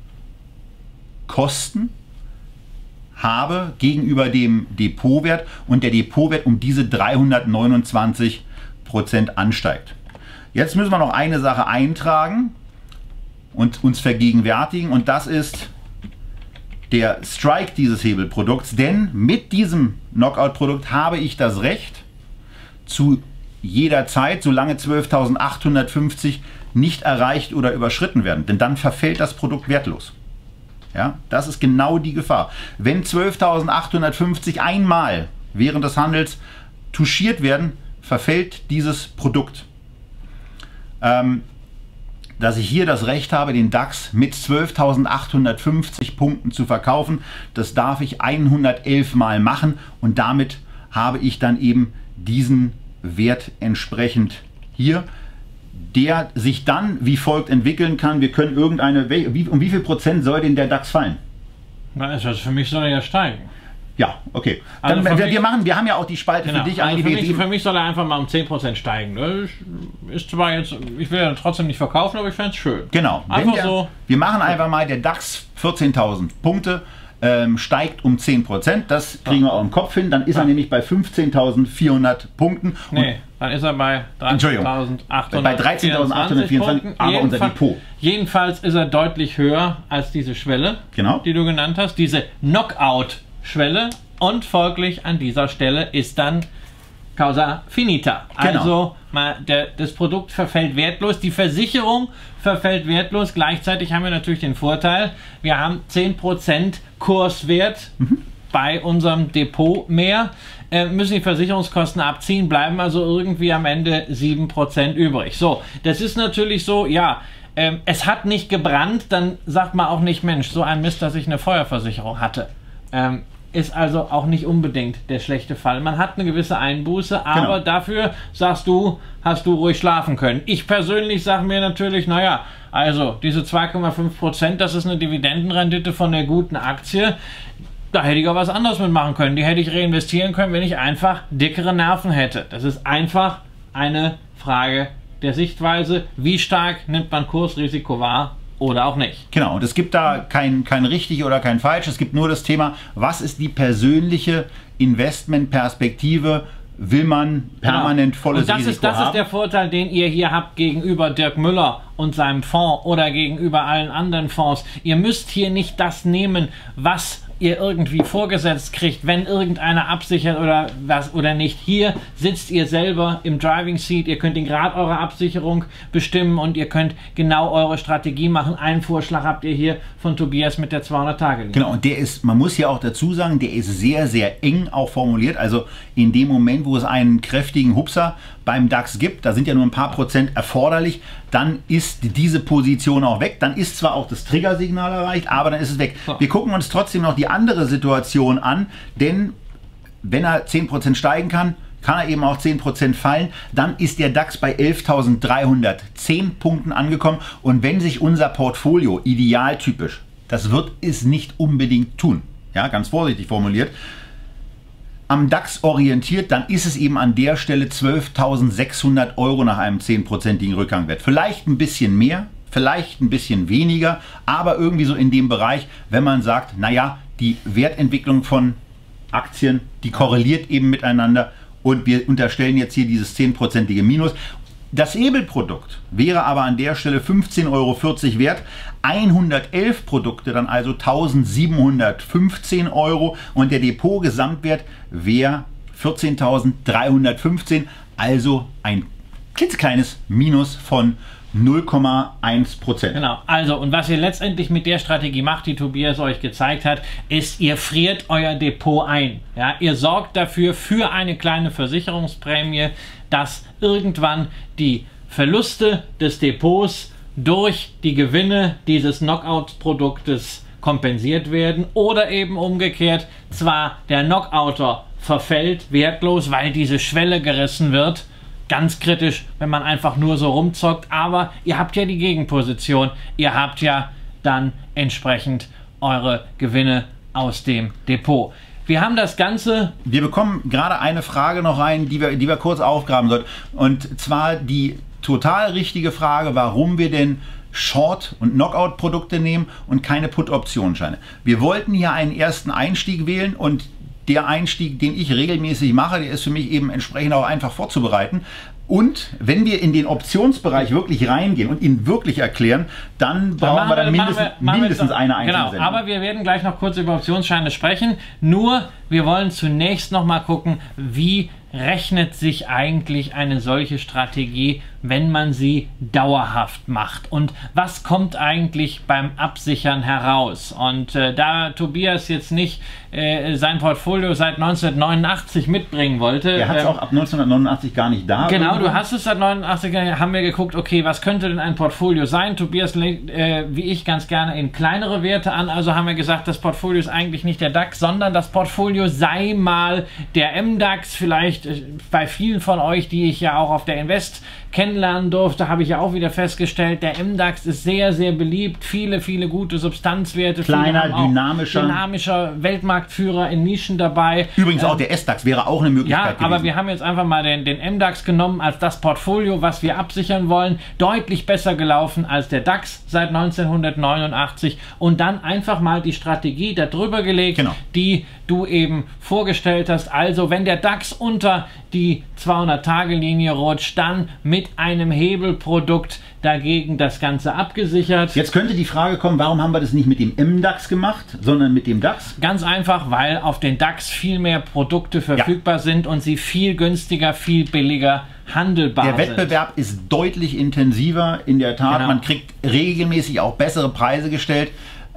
Kosten habe gegenüber dem Depotwert und der Depotwert um diese 329% ansteigt. Jetzt müssen wir noch eine Sache eintragen und uns vergegenwärtigen und das ist der Strike dieses Hebelprodukts, denn mit diesem Knockout-Produkt habe ich das Recht zu jederzeit, solange 12.850 nicht erreicht oder überschritten werden, denn dann verfällt das Produkt wertlos. Ja, das ist genau die Gefahr. Wenn 12.850 einmal während des Handels touchiert werden, verfällt dieses Produkt. Dass ich hier das Recht habe, den DAX mit 12.850 Punkten zu verkaufen, das darf ich 111 Mal machen und damit habe ich dann eben diesen Wert entsprechend hier, der sich dann wie folgt entwickeln kann. Wir können um wie viel Prozent soll denn der DAX fallen? Na, also für mich soll er ja steigen. Ja, okay. Dann, Also wir haben ja auch die Spalte für dich eingegeben. Für mich soll er einfach mal um 10% steigen. Das ist zwar jetzt, ich will ja trotzdem nicht verkaufen, aber ich fände es schön. Genau. Wir machen einfach mal, der DAX 14.000 Punkte. Steigt um 10%, das kriegen wir auch im Kopf hin, dann ist er nämlich bei 15.400 Punkten. Nee, dann ist er bei 13.824 Punkten. Aber unser Depot. Jedenfalls ist er deutlich höher als diese Schwelle, die du genannt hast, diese Knockout-Schwelle und folglich an dieser Stelle ist dann Causa finita. Also das Produkt verfällt wertlos, die Versicherung verfällt wertlos. Gleichzeitig haben wir natürlich den Vorteil, wir haben 10% Kurswert bei unserem Depot mehr, müssen die Versicherungskosten abziehen, bleiben also irgendwie am Ende 7% übrig. So, das ist natürlich so, ja, es hat nicht gebrannt, dann sagt man auch nicht, Mensch, so ein Mist, dass ich eine Feuerversicherung hatte. Ist also auch nicht unbedingt der schlechte Fall. Man hat eine gewisse Einbuße, aber dafür, sagst du, hast du ruhig schlafen können. Ich persönlich sage mir natürlich, naja, also diese 2,5%, das ist eine Dividendenrendite von der guten Aktie. Da hätte ich auch was anderes mitmachen können. Die hätte ich reinvestieren können, wenn ich einfach dickere Nerven hätte. Das ist einfach eine Frage der Sichtweise. Wie stark nimmt man Kursrisiko wahr? Oder auch nicht. Genau, und es gibt da kein richtig oder kein falsch. Es gibt nur das Thema, was ist die persönliche Investmentperspektive will man permanent volles Risiko das haben. ist der Vorteil, den ihr hier habt gegenüber Dirk Müller und seinem Fonds oder gegenüber allen anderen Fonds. Ihr müsst hier nicht das nehmen, was ihr irgendwie vorgesetzt kriegt, wenn irgendeiner absichert oder was oder nicht. Hier sitzt ihr selber im Driving Seat, ihr könnt den Grad eurer Absicherung bestimmen und ihr könnt genau eure Strategie machen. Einen Vorschlag habt ihr hier von Tobias mit der 200-Tage-Linie. Genau, und der ist, man muss ja auch dazu sagen, der ist sehr, sehr eng auch formuliert. Also in dem Moment, wo es einen kräftigen Hupser beim DAX gibt, da sind ja nur ein paar Prozent erforderlich, dann ist diese Position auch weg. Dann ist zwar auch das Triggersignal erreicht, aber dann ist es weg. Wir gucken uns trotzdem noch die andere Situation an, denn wenn er 10% steigen kann, kann er eben auch 10% fallen. Dann ist der DAX bei 11.310 Punkten angekommen. Und wenn sich unser Portfolio idealtypisch, das wird es nicht unbedingt tun, ja, ganz vorsichtig formuliert, am DAX orientiert, dann ist es eben an der Stelle 12.600 € nach einem 10%igen Rückgangwert. Vielleicht ein bisschen mehr, vielleicht ein bisschen weniger, aber irgendwie so in dem Bereich, wenn man sagt, naja, die Wertentwicklung von Aktien, die korreliert eben miteinander und wir unterstellen jetzt hier dieses 10%ige Minus. Das Hebelprodukt wäre aber an der Stelle 15,40 € wert, 111 Produkte dann also 1.715 € und der Depot-Gesamtwert wäre 14.315, also ein klitzekleines Minus von 0,1%. Genau, also und was ihr letztendlich mit der Strategie macht, die Tobias euch gezeigt hat, ist, ihr friert euer Depot ein. Ja, ihr sorgt dafür für eine kleine Versicherungsprämie, dass irgendwann die Verluste des Depots durch die Gewinne dieses Knockout-Produktes kompensiert werden oder eben umgekehrt, zwar der Knockouter verfällt wertlos, weil diese Schwelle gerissen wird, ganz kritisch, wenn man einfach nur so rumzockt, aber ihr habt ja die Gegenposition, ihr habt ja dann entsprechend eure Gewinne aus dem Depot. Wir haben das Ganze... Wir bekommen gerade eine Frage noch rein, die wir kurz aufgraben sollten. Und zwar die total richtige Frage, warum wir denn Short- und Knockout-Produkte nehmen und keine Put-Optionsscheine. Wir wollten hier einen ersten Einstieg wählen und der Einstieg, den ich regelmäßig mache, der ist für mich eben entsprechend auch einfach vorzubereiten. Und wenn wir in den Optionsbereich wirklich reingehen und ihn wirklich erklären, dann brauchen wir dann mindestens eine Einzelsendung. Genau, aber wir werden gleich noch kurz über Optionsscheine sprechen. Nur, wir wollen zunächst noch mal gucken, wie rechnet sich eigentlich eine solche Strategie, wenn man sie dauerhaft macht? Und was kommt eigentlich beim Absichern heraus? Und da Tobias jetzt nicht sein Portfolio seit 1989 mitbringen wollte... Er hat es auch ab 1989 gar nicht da. Genau, du hast es seit 1989, haben wir geguckt, okay, was könnte denn ein Portfolio sein? Tobias legt, wie ich, ganz gerne in kleinere Werte an. Also haben wir gesagt, das Portfolio ist eigentlich nicht der DAX, sondern das Portfolio sei mal der MDAX, vielleicht bei vielen von euch, die ich ja auch auf der Invest kennenlernen durfte, habe ich ja auch wieder festgestellt, der MDAX ist sehr, sehr beliebt. Viele, viele gute Substanzwerte. Kleiner, dynamischer Weltmarktführer in Nischen dabei. Übrigens auch der SDAX wäre auch eine Möglichkeit gewesen. Aber wir haben jetzt einfach mal den MDAX genommen als das Portfolio, was wir absichern wollen. Deutlich besser gelaufen als der DAX seit 1989 und dann einfach mal die Strategie darüber gelegt, die du eben vorgestellt hast. Also wenn der DAX unter die 200-Tage-Linie rutscht, dann mit einem Hebelprodukt dagegen das Ganze abgesichert. Jetzt könnte die Frage kommen, warum haben wir das nicht mit dem MDAX gemacht, sondern mit dem DAX? Ganz einfach, weil auf den DAX viel mehr Produkte verfügbar sind und sie viel günstiger, viel billiger handelbar sind. Der Wettbewerb ist deutlich intensiver, in der Tat. Man kriegt regelmäßig auch bessere Preise gestellt.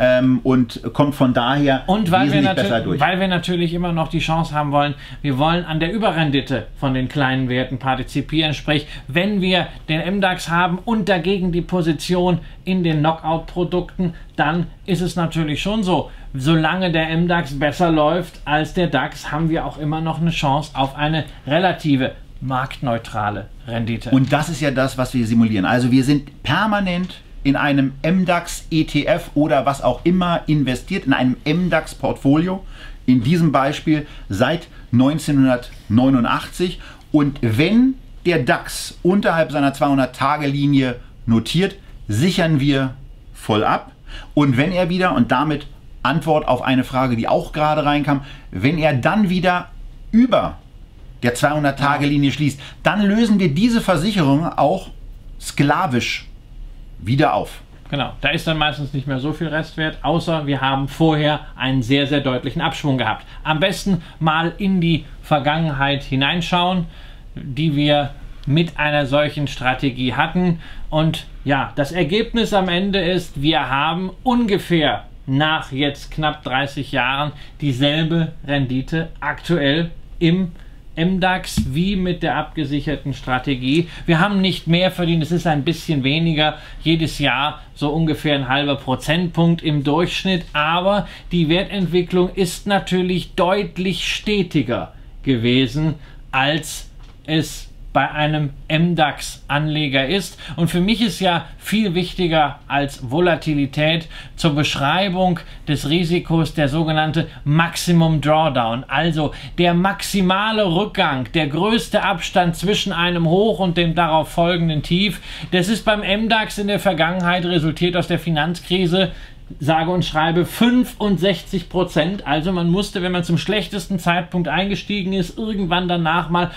Und kommt von daher wesentlich besser durch. Weil wir natürlich immer noch die Chance haben wollen, wir wollen an der Überrendite von den kleinen Werten partizipieren. Sprich, wenn wir den MDAX haben und dagegen die Position in den Knockout-Produkten, dann ist es natürlich schon so, solange der MDAX besser läuft als der DAX, haben wir auch immer noch eine Chance auf eine relative marktneutrale Rendite. Und das ist ja das, was wir simulieren. Also wir sind permanent in einem MDAX ETF oder was auch immer investiert, in einem MDAX Portfolio, in diesem Beispiel seit 1989. Und wenn der DAX unterhalb seiner 200-Tage-Linie notiert, sichern wir voll ab. Und wenn er wieder, und damit Antwort auf eine Frage, die auch gerade reinkam, wenn er dann wieder über der 200-Tage-Linie schließt, dann lösen wir diese Versicherung auch sklavisch wieder auf. Genau, da ist dann meistens nicht mehr so viel Restwert, außer wir haben vorher einen sehr, sehr deutlichen Abschwung gehabt. Am besten mal in die Vergangenheit hineinschauen, die wir mit einer solchen Strategie hatten. Und ja, das Ergebnis am Ende ist, wir haben ungefähr nach jetzt knapp 30 Jahren dieselbe Rendite aktuell im MDAX wie mit der abgesicherten Strategie. Wir haben nicht mehr verdient, es ist ein bisschen weniger, jedes Jahr so ungefähr ein halber Prozentpunkt im Durchschnitt, aber die Wertentwicklung ist natürlich deutlich stetiger gewesen, als es bei einem MDAX-Anleger ist. Und für mich ist ja viel wichtiger als Volatilität zur Beschreibung des Risikos der sogenannte Maximum Drawdown, also der maximale Rückgang, der größte Abstand zwischen einem Hoch und dem darauf folgenden Tief. Das ist beim MDAX in der Vergangenheit resultiert aus der Finanzkrise, sage und schreibe 65%. Also man musste, wenn man zum schlechtesten Zeitpunkt eingestiegen ist, irgendwann danach mal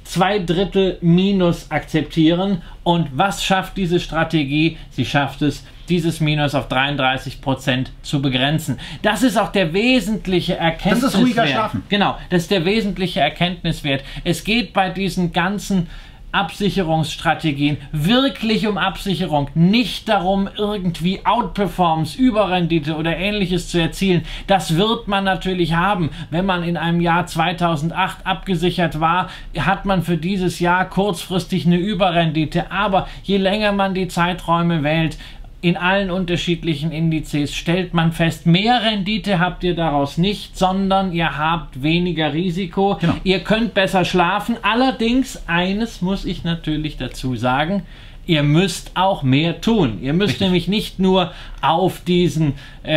2/3 Minus akzeptieren. Und was schafft diese Strategie? Sie schafft es, dieses Minus auf 33% zu begrenzen. Das ist auch der wesentliche Erkenntniswert. Das ist ruhiger Schlafen. Genau, das ist der wesentliche Erkenntniswert. Es geht bei diesen ganzen Absicherungsstrategien wirklich um Absicherung, nicht darum, irgendwie Outperformance, Überrendite oder ähnliches zu erzielen. Das wird man natürlich haben. Wenn man in einem Jahr 2008 abgesichert war, hat man für dieses Jahr kurzfristig eine Überrendite. Aber je länger man die Zeiträume wählt, in allen unterschiedlichen Indizes stellt man fest, mehr Rendite habt ihr daraus nicht, sondern ihr habt weniger Risiko. Genau. Ihr könnt besser schlafen. Allerdings, eines muss ich natürlich dazu sagen, ihr müsst auch mehr tun. Ihr müsst nämlich nicht nur auf diesen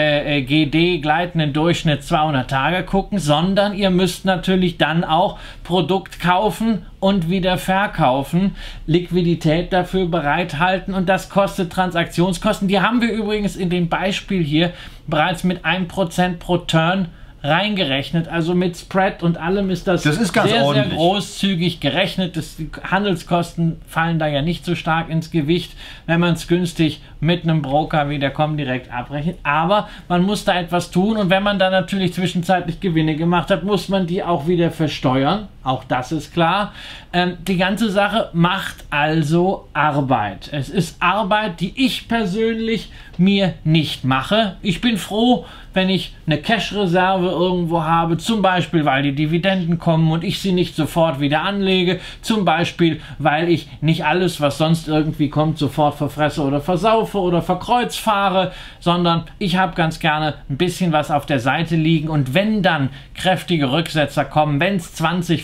GD gleitenden Durchschnitt 200 Tage gucken, sondern ihr müsst natürlich dann auch Produkt kaufen und wieder verkaufen, Liquidität dafür bereithalten und das kostet Transaktionskosten. Die haben wir übrigens in dem Beispiel hier bereits mit 1% pro Turn reingerechnet, also mit Spread und allem ist das ist ganz sehr, ordentlich. sehr großzügig gerechnet. Die Handelskosten fallen da ja nicht so stark ins Gewicht, wenn man es günstig mit einem Broker wie der Comdirect abrechnet. Aber man muss da etwas tun und wenn man da natürlich zwischenzeitlich Gewinne gemacht hat, muss man die auch wieder versteuern. Auch das ist klar. Die ganze Sache macht also Arbeit. Es ist Arbeit, die ich persönlich mir nicht mache. Ich bin froh, wenn ich eine Cash-Reserve irgendwo habe, zum Beispiel, weil die Dividenden kommen und ich sie nicht sofort wieder anlege, zum Beispiel, weil ich nicht alles, was sonst irgendwie kommt, sofort verfresse oder versaufe oder verkreuzfahre, sondern ich habe ganz gerne ein bisschen was auf der Seite liegen und wenn dann kräftige Rücksetzer kommen, wenn es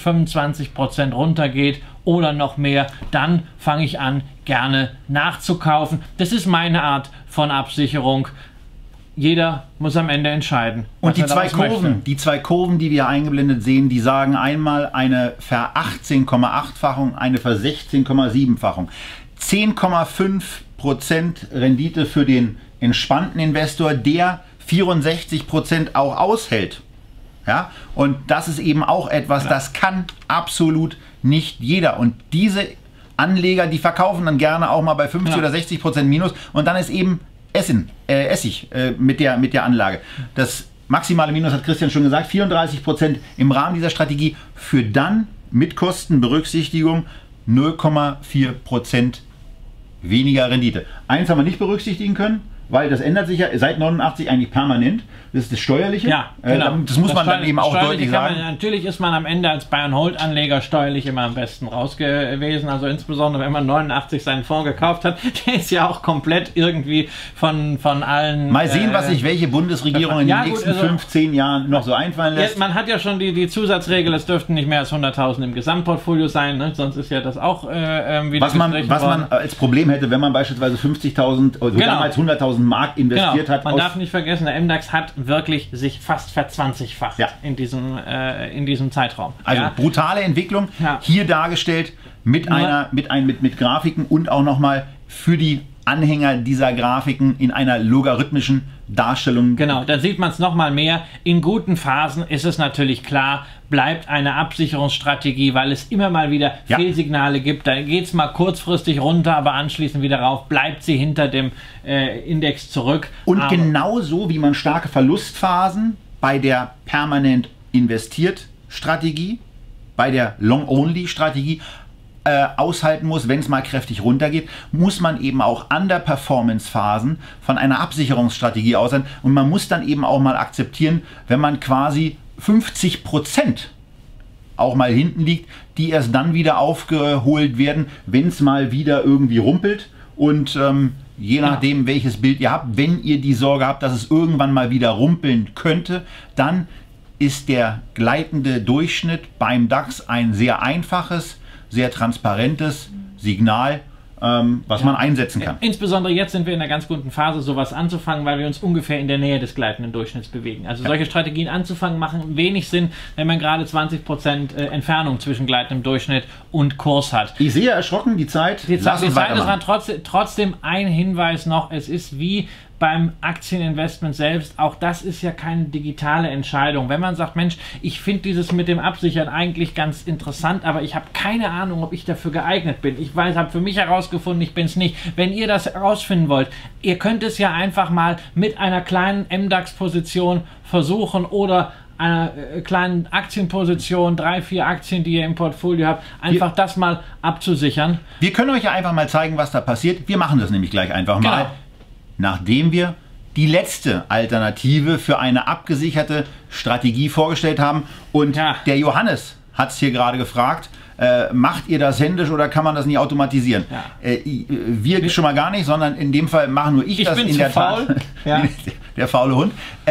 20-25% runtergeht oder noch mehr, dann fange ich an, gerne nachzukaufen. Das ist meine Art von Absicherung. Jeder muss am Ende entscheiden. Und die zwei Kurven, die wir eingeblendet sehen, die sagen einmal eine Ver-18,8-fachung, eine Ver-16,7-fachung. 10,5% Rendite für den entspannten Investor, der 64% auch aushält. Ja? Und das ist eben auch etwas, das kann absolut nicht jeder. Und diese Anleger, die verkaufen dann gerne auch mal bei 50 oder 60% Minus und dann ist eben Essig mit der Anlage. Das maximale Minus hat Christian schon gesagt, 34% im Rahmen dieser Strategie, für dann mit Kostenberücksichtigung 0,4% weniger Rendite. Eins haben wir nicht berücksichtigen können, weil das ändert sich ja seit 89 eigentlich permanent. Das ist das Steuerliche. Ja, genau. Das muss man dann eben auch deutlich sagen. Natürlich ist man am Ende als Buy-and-Hold-Anleger steuerlich immer am besten raus gewesen. Also insbesondere, wenn man 89 seinen Fonds gekauft hat, der ist ja auch komplett irgendwie von allen... Mal sehen, was sich welche Bundesregierung in den nächsten 15 Jahren noch so einfallen lässt. Man hat ja schon die Zusatzregel, es dürften nicht mehr als 100.000 im Gesamtportfolio sein, ne? Sonst ist ja das auch wieder was man als Problem hätte, wenn man beispielsweise 50.000 oder damals 100.000 Mark investiert hat. Man darf nicht vergessen, der MDAX hat wirklich sich fast verzwanzigfacht in diesem Zeitraum. Also brutale Entwicklung, hier dargestellt mit Grafiken und auch nochmal für die Anhänger dieser Grafiken in einer logarithmischen Darstellung. Genau, da sieht man es nochmal mehr. In guten Phasen ist es natürlich klar, bleibt eine Absicherungsstrategie, weil es immer mal wieder Fehlsignale gibt. Da geht es mal kurzfristig runter, aber anschließend wieder rauf, bleibt sie hinter dem Index zurück. Und aber genauso wie man starke Verlustphasen bei der permanent investiert Strategie, bei der Long-Only-Strategie aushalten muss, wenn es mal kräftig runtergeht, muss man eben auch Underperformance-Phasen von einer Absicherungsstrategie aushalten. Und man muss dann eben auch mal akzeptieren, wenn man quasi 50% auch mal hinten liegt, die erst dann wieder aufgeholt werden, wenn es mal wieder irgendwie rumpelt. Und je nachdem, welches Bild ihr habt, wenn ihr die Sorge habt, dass es irgendwann mal wieder rumpeln könnte, dann ist der gleitende Durchschnitt beim DAX ein sehr einfaches, sehr transparentes Signal, was man einsetzen kann. Insbesondere jetzt sind wir in einer ganz guten Phase, sowas anzufangen, weil wir uns ungefähr in der Nähe des gleitenden Durchschnitts bewegen. Also solche Strategien anzufangen machen wenig Sinn, wenn man gerade 20% Entfernung zwischen gleitendem Durchschnitt und Kurs hat. Ich sehe erschrocken die Zeit. Die Zeit ist dran. Trotzdem ein Hinweis noch, es ist wie beim Aktieninvestment selbst, auch das ist ja keine digitale Entscheidung. Wenn man sagt, Mensch, ich finde dieses mit dem Absichern eigentlich ganz interessant, aber ich habe keine Ahnung, ob ich dafür geeignet bin. Ich weiß, habe für mich herausgefunden, ich bin es nicht. Wenn ihr das herausfinden wollt, ihr könnt es ja einfach mal mit einer kleinen MDAX-Position versuchen oder einer kleinen Aktienposition, 3, 4 Aktien, die ihr im Portfolio habt, einfach das mal abzusichern. Wir können euch ja einfach mal zeigen, was da passiert. Wir machen das nämlich gleich einfach mal. Genau. Nachdem wir die letzte Alternative für eine abgesicherte Strategie vorgestellt haben. Und der Johannes hat es hier gerade gefragt, macht ihr das händisch oder kann man das nicht automatisieren? Ja. Wir schon mal gar nicht, sondern in dem Fall machen nur ich das in der Tat. Ja. Der faule Hund.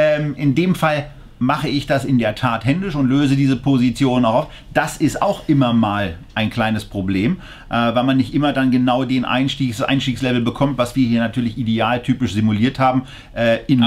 In dem Fall mache ich das in der Tat händisch und löse diese Position auch auf. Das ist auch immer mal ein kleines Problem, weil man nicht immer dann genau den Einstiegslevel bekommt, was wir hier natürlich idealtypisch simuliert haben, im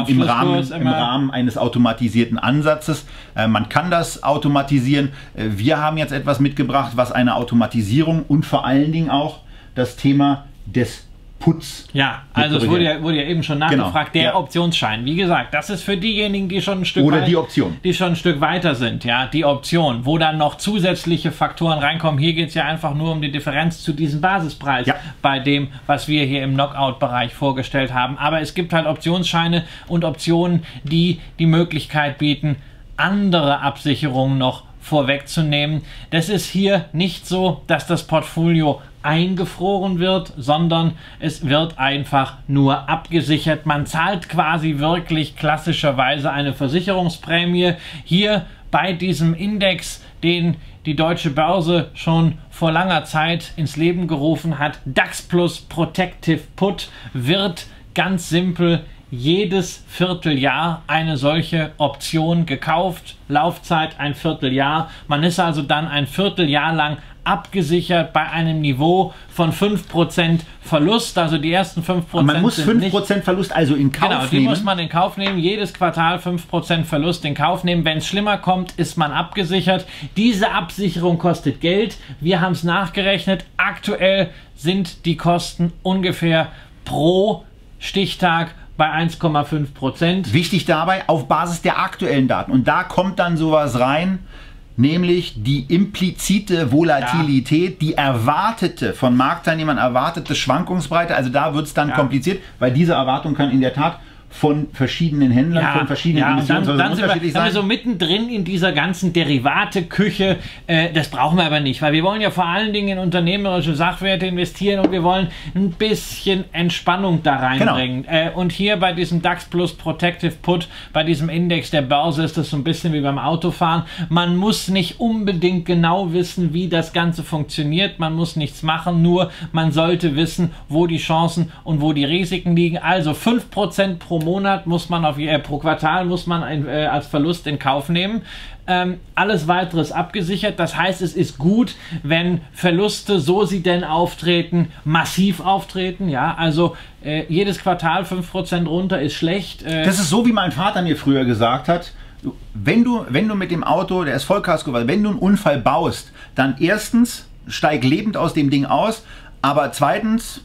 Rahmen eines automatisierten Ansatzes. Man kann das automatisieren. Wir haben jetzt etwas mitgebracht, was eine Automatisierung und vor allen Dingen auch das Thema des Putz. Ja, also es wurde ja eben schon nachgefragt, der Optionsschein. Wie gesagt, das ist für diejenigen, die schon ein Stück die schon ein Stück weiter sind, ja, die Option, wo dann noch zusätzliche Faktoren reinkommen. Hier geht es ja einfach nur um die Differenz zu diesem Basispreis bei dem, was wir hier im Knockout-Bereich vorgestellt haben. Aber es gibt halt Optionsscheine und Optionen, die die Möglichkeit bieten, andere Absicherungen noch vorwegzunehmen. Das ist hier nicht so, dass das Portfolio eingefroren wird, sondern es wird einfach nur abgesichert. Man zahlt quasi wirklich klassischerweise eine Versicherungsprämie. Hier bei diesem Index, den die Deutsche Börse schon vor langer Zeit ins Leben gerufen hat, DAX Plus Protective Put, wird ganz simpel jedes Vierteljahr eine solche Option gekauft. Laufzeit ein Vierteljahr. Man ist also dann ein Vierteljahr lang abgesichert bei einem Niveau von 5% Verlust. Also die ersten 5% man muss 5% Verlust also in Kauf nehmen. Genau, die muss man in Kauf nehmen. Jedes Quartal 5% Verlust in Kauf nehmen. Wenn es schlimmer kommt, ist man abgesichert. Diese Absicherung kostet Geld. Wir haben es nachgerechnet. Aktuell sind die Kosten ungefähr pro Stichtag bei 1,5%. Wichtig dabei, auf Basis der aktuellen Daten. Und da kommt dann sowas rein, nämlich die implizite Volatilität, die erwartete, von Marktteilnehmern erwartete Schwankungsbreite. Also da wird es dann kompliziert, weil diese Erwartung kann in der Tat von verschiedenen Händlern, von verschiedenen Emissionshäusern unterschiedlich sein. Dann sind wir so mittendrin in dieser ganzen Derivate-Küche. Das brauchen wir aber nicht, weil wir wollen ja vor allen Dingen in unternehmerische Sachwerte investieren und wir wollen ein bisschen Entspannung da reinbringen. Genau. Und hier bei diesem DAX Plus Protective Put, bei diesem Index der Börse ist das so ein bisschen wie beim Autofahren. Man muss nicht unbedingt genau wissen, wie das Ganze funktioniert. Man muss nichts machen, nur man sollte wissen, wo die Chancen und wo die Risiken liegen. Also 5% pro Monat muss man pro Quartal muss man als Verlust in Kauf nehmen. Alles weitere ist abgesichert. Das heißt, es ist gut, wenn Verluste, so sie denn auftreten, massiv auftreten. Ja, also jedes Quartal 5% runter ist schlecht. Das ist so, wie mein Vater mir früher gesagt hat. Wenn du mit dem Auto, der ist Vollkasko, weil wenn du einen Unfall baust, dann erstens steig lebend aus dem Ding aus, aber zweitens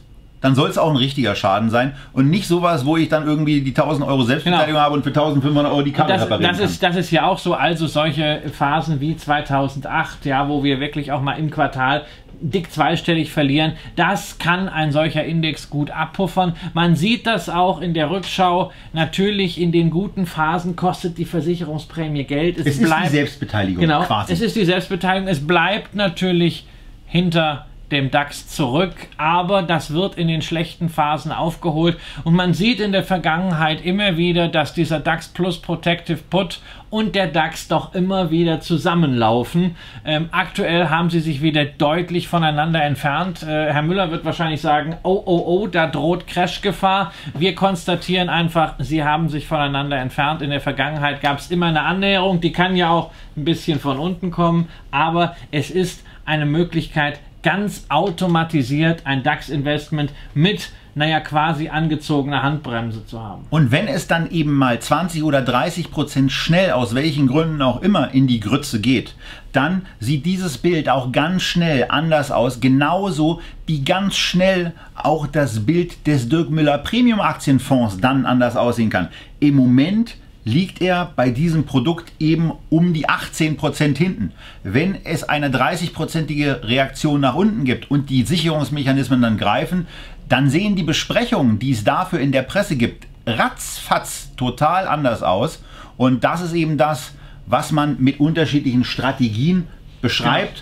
dann soll es auch ein richtiger Schaden sein und nicht sowas, wo ich dann irgendwie die 1.000 Euro Selbstbeteiligung habe und für 1.500 Euro die Kamera reparieren kann. Das ist ja auch so, also solche Phasen wie 2008, ja, wo wir wirklich auch mal im Quartal dick zweistellig verlieren, das kann ein solcher Index gut abpuffern. Man sieht das auch in der Rückschau. Natürlich in den guten Phasen kostet die Versicherungsprämie Geld. Es ist die Selbstbeteiligung, genau, quasi. Es ist die Selbstbeteiligung. Es bleibt natürlich hinter dem DAX zurück, aber das wird in den schlechten Phasen aufgeholt und man sieht in der Vergangenheit immer wieder, dass dieser DAX Plus Protective Put und der DAX doch immer wieder zusammenlaufen. Aktuell haben sie sich wieder deutlich voneinander entfernt. Herr Müller wird wahrscheinlich sagen, oh, da droht Crashgefahr. Wir konstatieren einfach, sie haben sich voneinander entfernt. In der Vergangenheit gab es immer eine Annäherung, die kann ja auch ein bisschen von unten kommen, aber es ist eine Möglichkeit, ganz automatisiert ein DAX-Investment mit, naja, quasi angezogener Handbremse zu haben. Und wenn es dann eben mal 20 oder 30% schnell, aus welchen Gründen auch immer, in die Grütze geht, dann sieht dieses Bild auch ganz schnell anders aus. Genauso wie ganz schnell auch das Bild des Dirk Müller Premium Aktienfonds dann anders aussehen kann. Im Moment liegt er bei diesem Produkt eben um die 18% hinten. Wenn es eine 30%ige Reaktion nach unten gibt und die Sicherungsmechanismen dann greifen, dann sehen die Besprechungen, die es dafür in der Presse gibt, ratzfatz total anders aus. Und das ist eben das, was man mit unterschiedlichen Strategien beschreibt.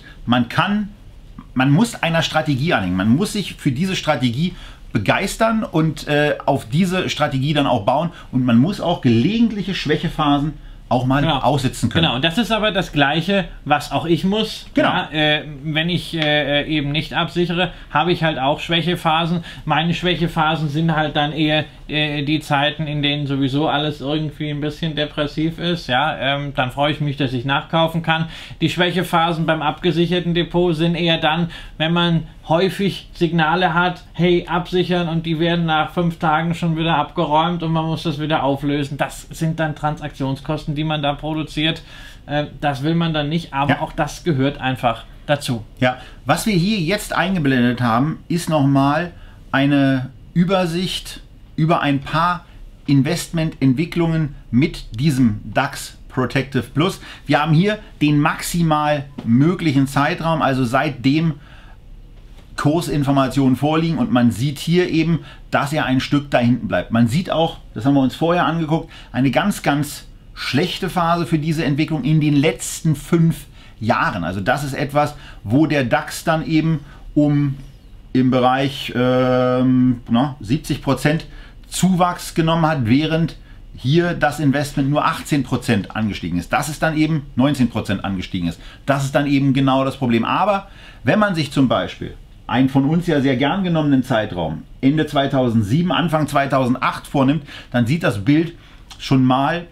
Man muss einer Strategie anhängen. Man muss sich für diese Strategie begeistern und auf diese Strategie dann auch bauen. Und man muss auch gelegentliche Schwächephasen auch mal aussitzen können. Genau, und das ist aber das Gleiche, was auch ich muss. Genau. Ja, wenn ich eben nicht absichere, habe ich halt auch Schwächephasen. Meine Schwächephasen sind halt dann eher die Zeiten, in denen sowieso alles irgendwie ein bisschen depressiv ist. Ja, dann freue ich mich, dass ich nachkaufen kann. Die Schwächephasen beim abgesicherten Depot sind eher dann, wenn man häufig Signale hat, hey, absichern, und die werden nach 5 Tagen schon wieder abgeräumt und man muss das wieder auflösen. Das sind dann Transaktionskosten, die man da produziert. Das will man dann nicht, aber auch das gehört einfach dazu. Ja, was wir hier jetzt eingeblendet haben, ist nochmal eine Übersicht über ein paar Investmententwicklungen mit diesem DAX Protective Plus. Wir haben hier den maximal möglichen Zeitraum, also seitdem Kursinformationen vorliegen, und man sieht hier eben, dass er ein Stück da hinten bleibt. Man sieht auch, das haben wir uns vorher angeguckt, eine ganz, ganz schlechte Phase für diese Entwicklung in den letzten 5 Jahren. Also das ist etwas, wo der DAX dann eben im Bereich 70% Zuwachs genommen hat, während hier das Investment nur 18% angestiegen ist. Das ist dann eben 19% angestiegen ist. Das ist dann eben genau das Problem. Aber wenn man sich zum Beispiel einen von uns ja sehr gern genommenen Zeitraum Ende 2007, Anfang 2008 vornimmt, dann sieht das Bild schon mal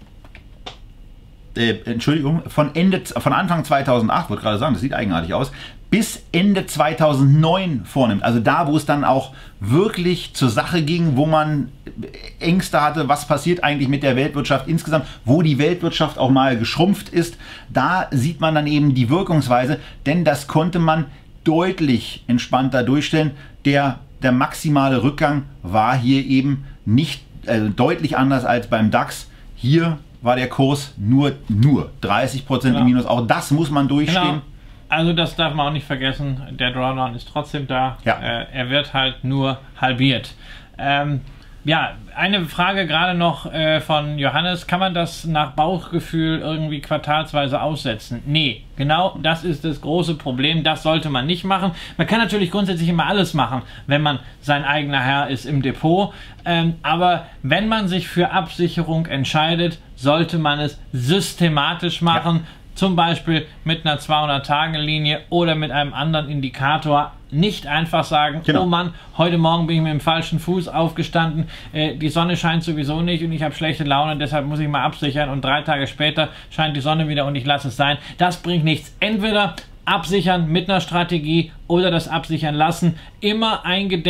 von Anfang 2008, wollte gerade sagen, das sieht eigenartig aus, bis Ende 2009 vornimmt. Also da, wo es dann auch wirklich zur Sache ging, wo man Ängste hatte, was passiert eigentlich mit der Weltwirtschaft insgesamt, wo die Weltwirtschaft auch mal geschrumpft ist, da sieht man dann eben die Wirkungsweise, denn das konnte man deutlich entspannter durchstellen. Der maximale Rückgang war hier eben nicht deutlich anders als beim DAX. Hier war der Kurs nur 30% im Minus. Auch das muss man durchstehen. Genau. Also das darf man auch nicht vergessen, der Drawdown ist trotzdem da. Ja. Er wird halt nur halbiert. Ja, eine Frage gerade noch von Johannes. Kann man das nach Bauchgefühl irgendwie quartalsweise aussetzen? Nee, genau das ist das große Problem. Das sollte man nicht machen. Man kann natürlich grundsätzlich immer alles machen, wenn man sein eigener Herr ist im Depot. Aber wenn man sich für Absicherung entscheidet, sollte man es systematisch machen. Ja. Zum Beispiel mit einer 200-Tage-Linie oder mit einem anderen Indikator. Nicht einfach sagen, oh Mann, heute Morgen bin ich mit dem falschen Fuß aufgestanden, die Sonne scheint sowieso nicht und ich habe schlechte Laune, deshalb muss ich mal absichern, und 3 Tage später scheint die Sonne wieder und ich lasse es sein. Das bringt nichts. Entweder absichern mit einer Strategie oder das absichern lassen. Immer eingedenk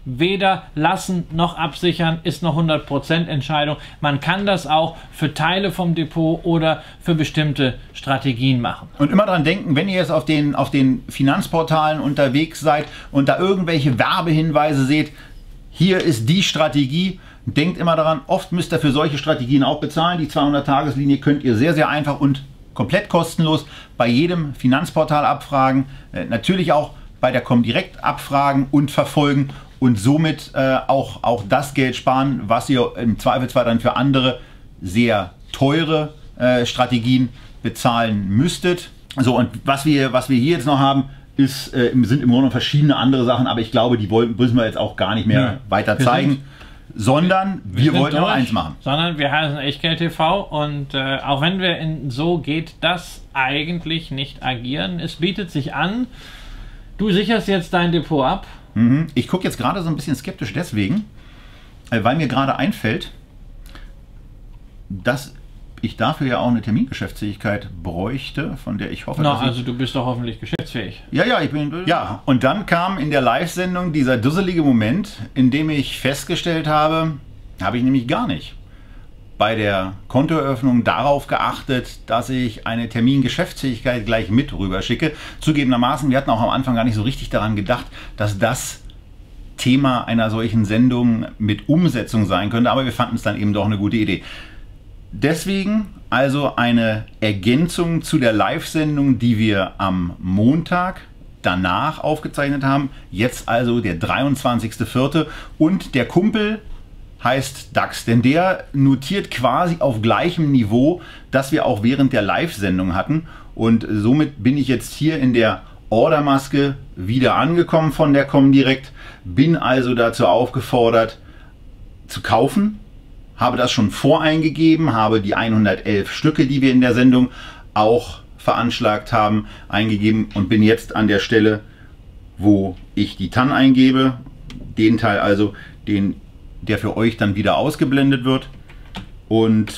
weder lassen noch absichern, ist eine 100% Entscheidung. Man kann das auch für Teile vom Depot oder für bestimmte Strategien machen. Und immer dran denken, wenn ihr jetzt auf den Finanzportalen unterwegs seid und da irgendwelche Werbehinweise seht, hier ist die Strategie, denkt immer daran, oft müsst ihr für solche Strategien auch bezahlen. Die 200-Tageslinie könnt ihr sehr, sehr einfach und komplett kostenlos bei jedem Finanzportal abfragen. Natürlich auch bei der Comdirect abfragen und verfolgen und somit auch das Geld sparen, was ihr im Zweifelsfall dann für andere sehr teure Strategien bezahlen müsstet. So, und was wir hier jetzt noch haben, sind im Grunde verschiedene andere Sachen, aber ich glaube, die müssen wir jetzt auch gar nicht mehr weiter zeigen. Sondern wir wollten nur eins machen. Sondern wir heißen Echtgeld TV und auch wenn wir in So geht das eigentlich nicht agieren, es bietet sich an, du sicherst jetzt dein Depot ab. Ich gucke jetzt gerade so ein bisschen skeptisch deswegen, weil mir gerade einfällt, dass ich dafür ja auch eine Termingeschäftsfähigkeit bräuchte, von der ich hoffe, dass also du bist doch hoffentlich geschäftsfähig. Ja, ich bin. Ja, und dann kam in der Live-Sendung dieser dusselige Moment, in dem ich festgestellt habe ich nämlich gar nicht bei der Kontoeröffnung darauf geachtet, dass ich eine Termingeschäftsfähigkeit gleich mit rüber schicke. Zugegebenermaßen, wir hatten auch am Anfang gar nicht so richtig daran gedacht, dass das Thema einer solchen Sendung mit Umsetzung sein könnte, aber wir fanden es dann eben doch eine gute Idee. Deswegen also eine Ergänzung zu der Live-Sendung, die wir am Montag danach aufgezeichnet haben. Jetzt also der 23.04. und der Kumpel heißt DAX, denn der notiert quasi auf gleichem Niveau, das wir auch während der Live-Sendung hatten. Und somit bin ich jetzt hier in der Ordermaske wieder angekommen von der Comdirect, bin also dazu aufgefordert zu kaufen. Habe das schon voreingegeben, habe die 111 Stücke, die wir in der Sendung auch veranschlagt haben, eingegeben und bin jetzt an der Stelle, wo ich die TAN eingebe, den Teil also, der für euch dann wieder ausgeblendet wird, und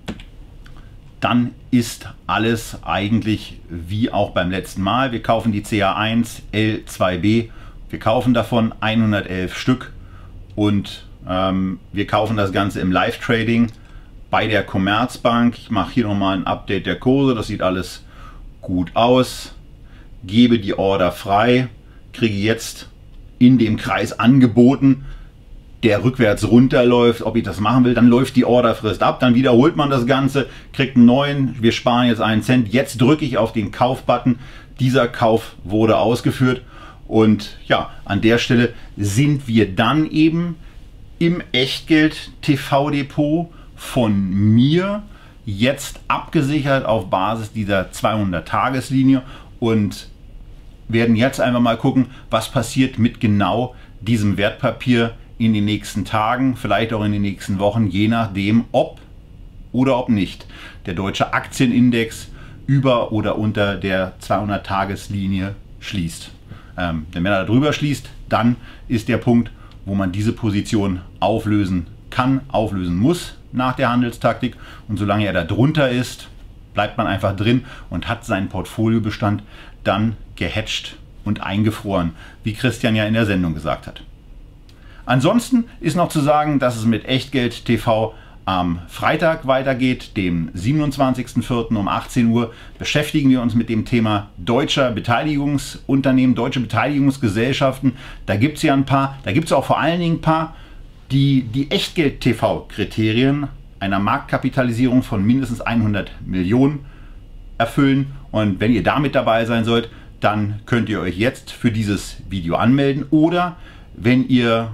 dann ist alles eigentlich wie auch beim letzten Mal. Wir kaufen die CA1 L2B, wir kaufen davon 111 Stück und wir kaufen das Ganze im Live-Trading bei der Commerzbank. Ich mache hier nochmal ein Update der Kurse, das sieht alles gut aus. Gebe die Order frei, kriege jetzt in dem Kreis angeboten, der rückwärts runterläuft, ob ich das machen will. Dann läuft die Orderfrist ab, dann wiederholt man das Ganze, kriegt einen neuen, wir sparen jetzt 1 Cent. Jetzt drücke ich auf den Kauf-Button. Dieser Kauf wurde ausgeführt und ja, an der Stelle sind wir dann eben im Echtgeld TV Depot von mir jetzt abgesichert auf Basis dieser 200-Tageslinie und werden jetzt einfach mal gucken, was passiert mit genau diesem Wertpapier in den nächsten Tagen, vielleicht auch in den nächsten Wochen, je nachdem, ob oder ob nicht der deutsche Aktienindex über oder unter der 200-Tageslinie schließt. Denn wenn er da drüber schließt, dann ist der Punkt, wo man diese Position auflösen kann, auflösen muss nach der Handelstaktik. Und solange er da drunter ist, bleibt man einfach drin und hat seinen Portfoliobestand dann gehatcht und eingefroren, wie Christian ja in der Sendung gesagt hat. Ansonsten ist noch zu sagen, dass es mit Echtgeld TV am Freitag weitergeht, dem 27.04. um 18 Uhr, beschäftigen wir uns mit dem Thema deutscher Beteiligungsunternehmen, deutsche Beteiligungsgesellschaften. Da gibt es ja ein paar, da gibt es auch vor allen Dingen ein paar, die Echtgeld-TV-Kriterien einer Marktkapitalisierung von mindestens 100 Millionen erfüllen. Und wenn ihr damit dabei sein sollt, dann könnt ihr euch jetzt für dieses Video anmelden. Oder wenn ihr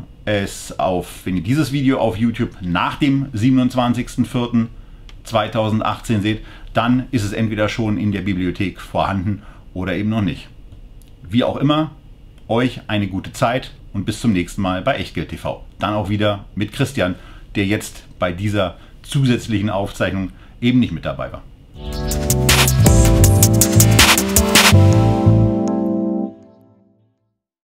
dieses Video auf YouTube nach dem 27.04.2018 seht, dann ist es entweder schon in der Bibliothek vorhanden oder eben noch nicht. Wie auch immer, euch eine gute Zeit und bis zum nächsten Mal bei Echtgeld TV. Dann auch wieder mit Christian, der jetzt bei dieser zusätzlichen Aufzeichnung eben nicht mit dabei war.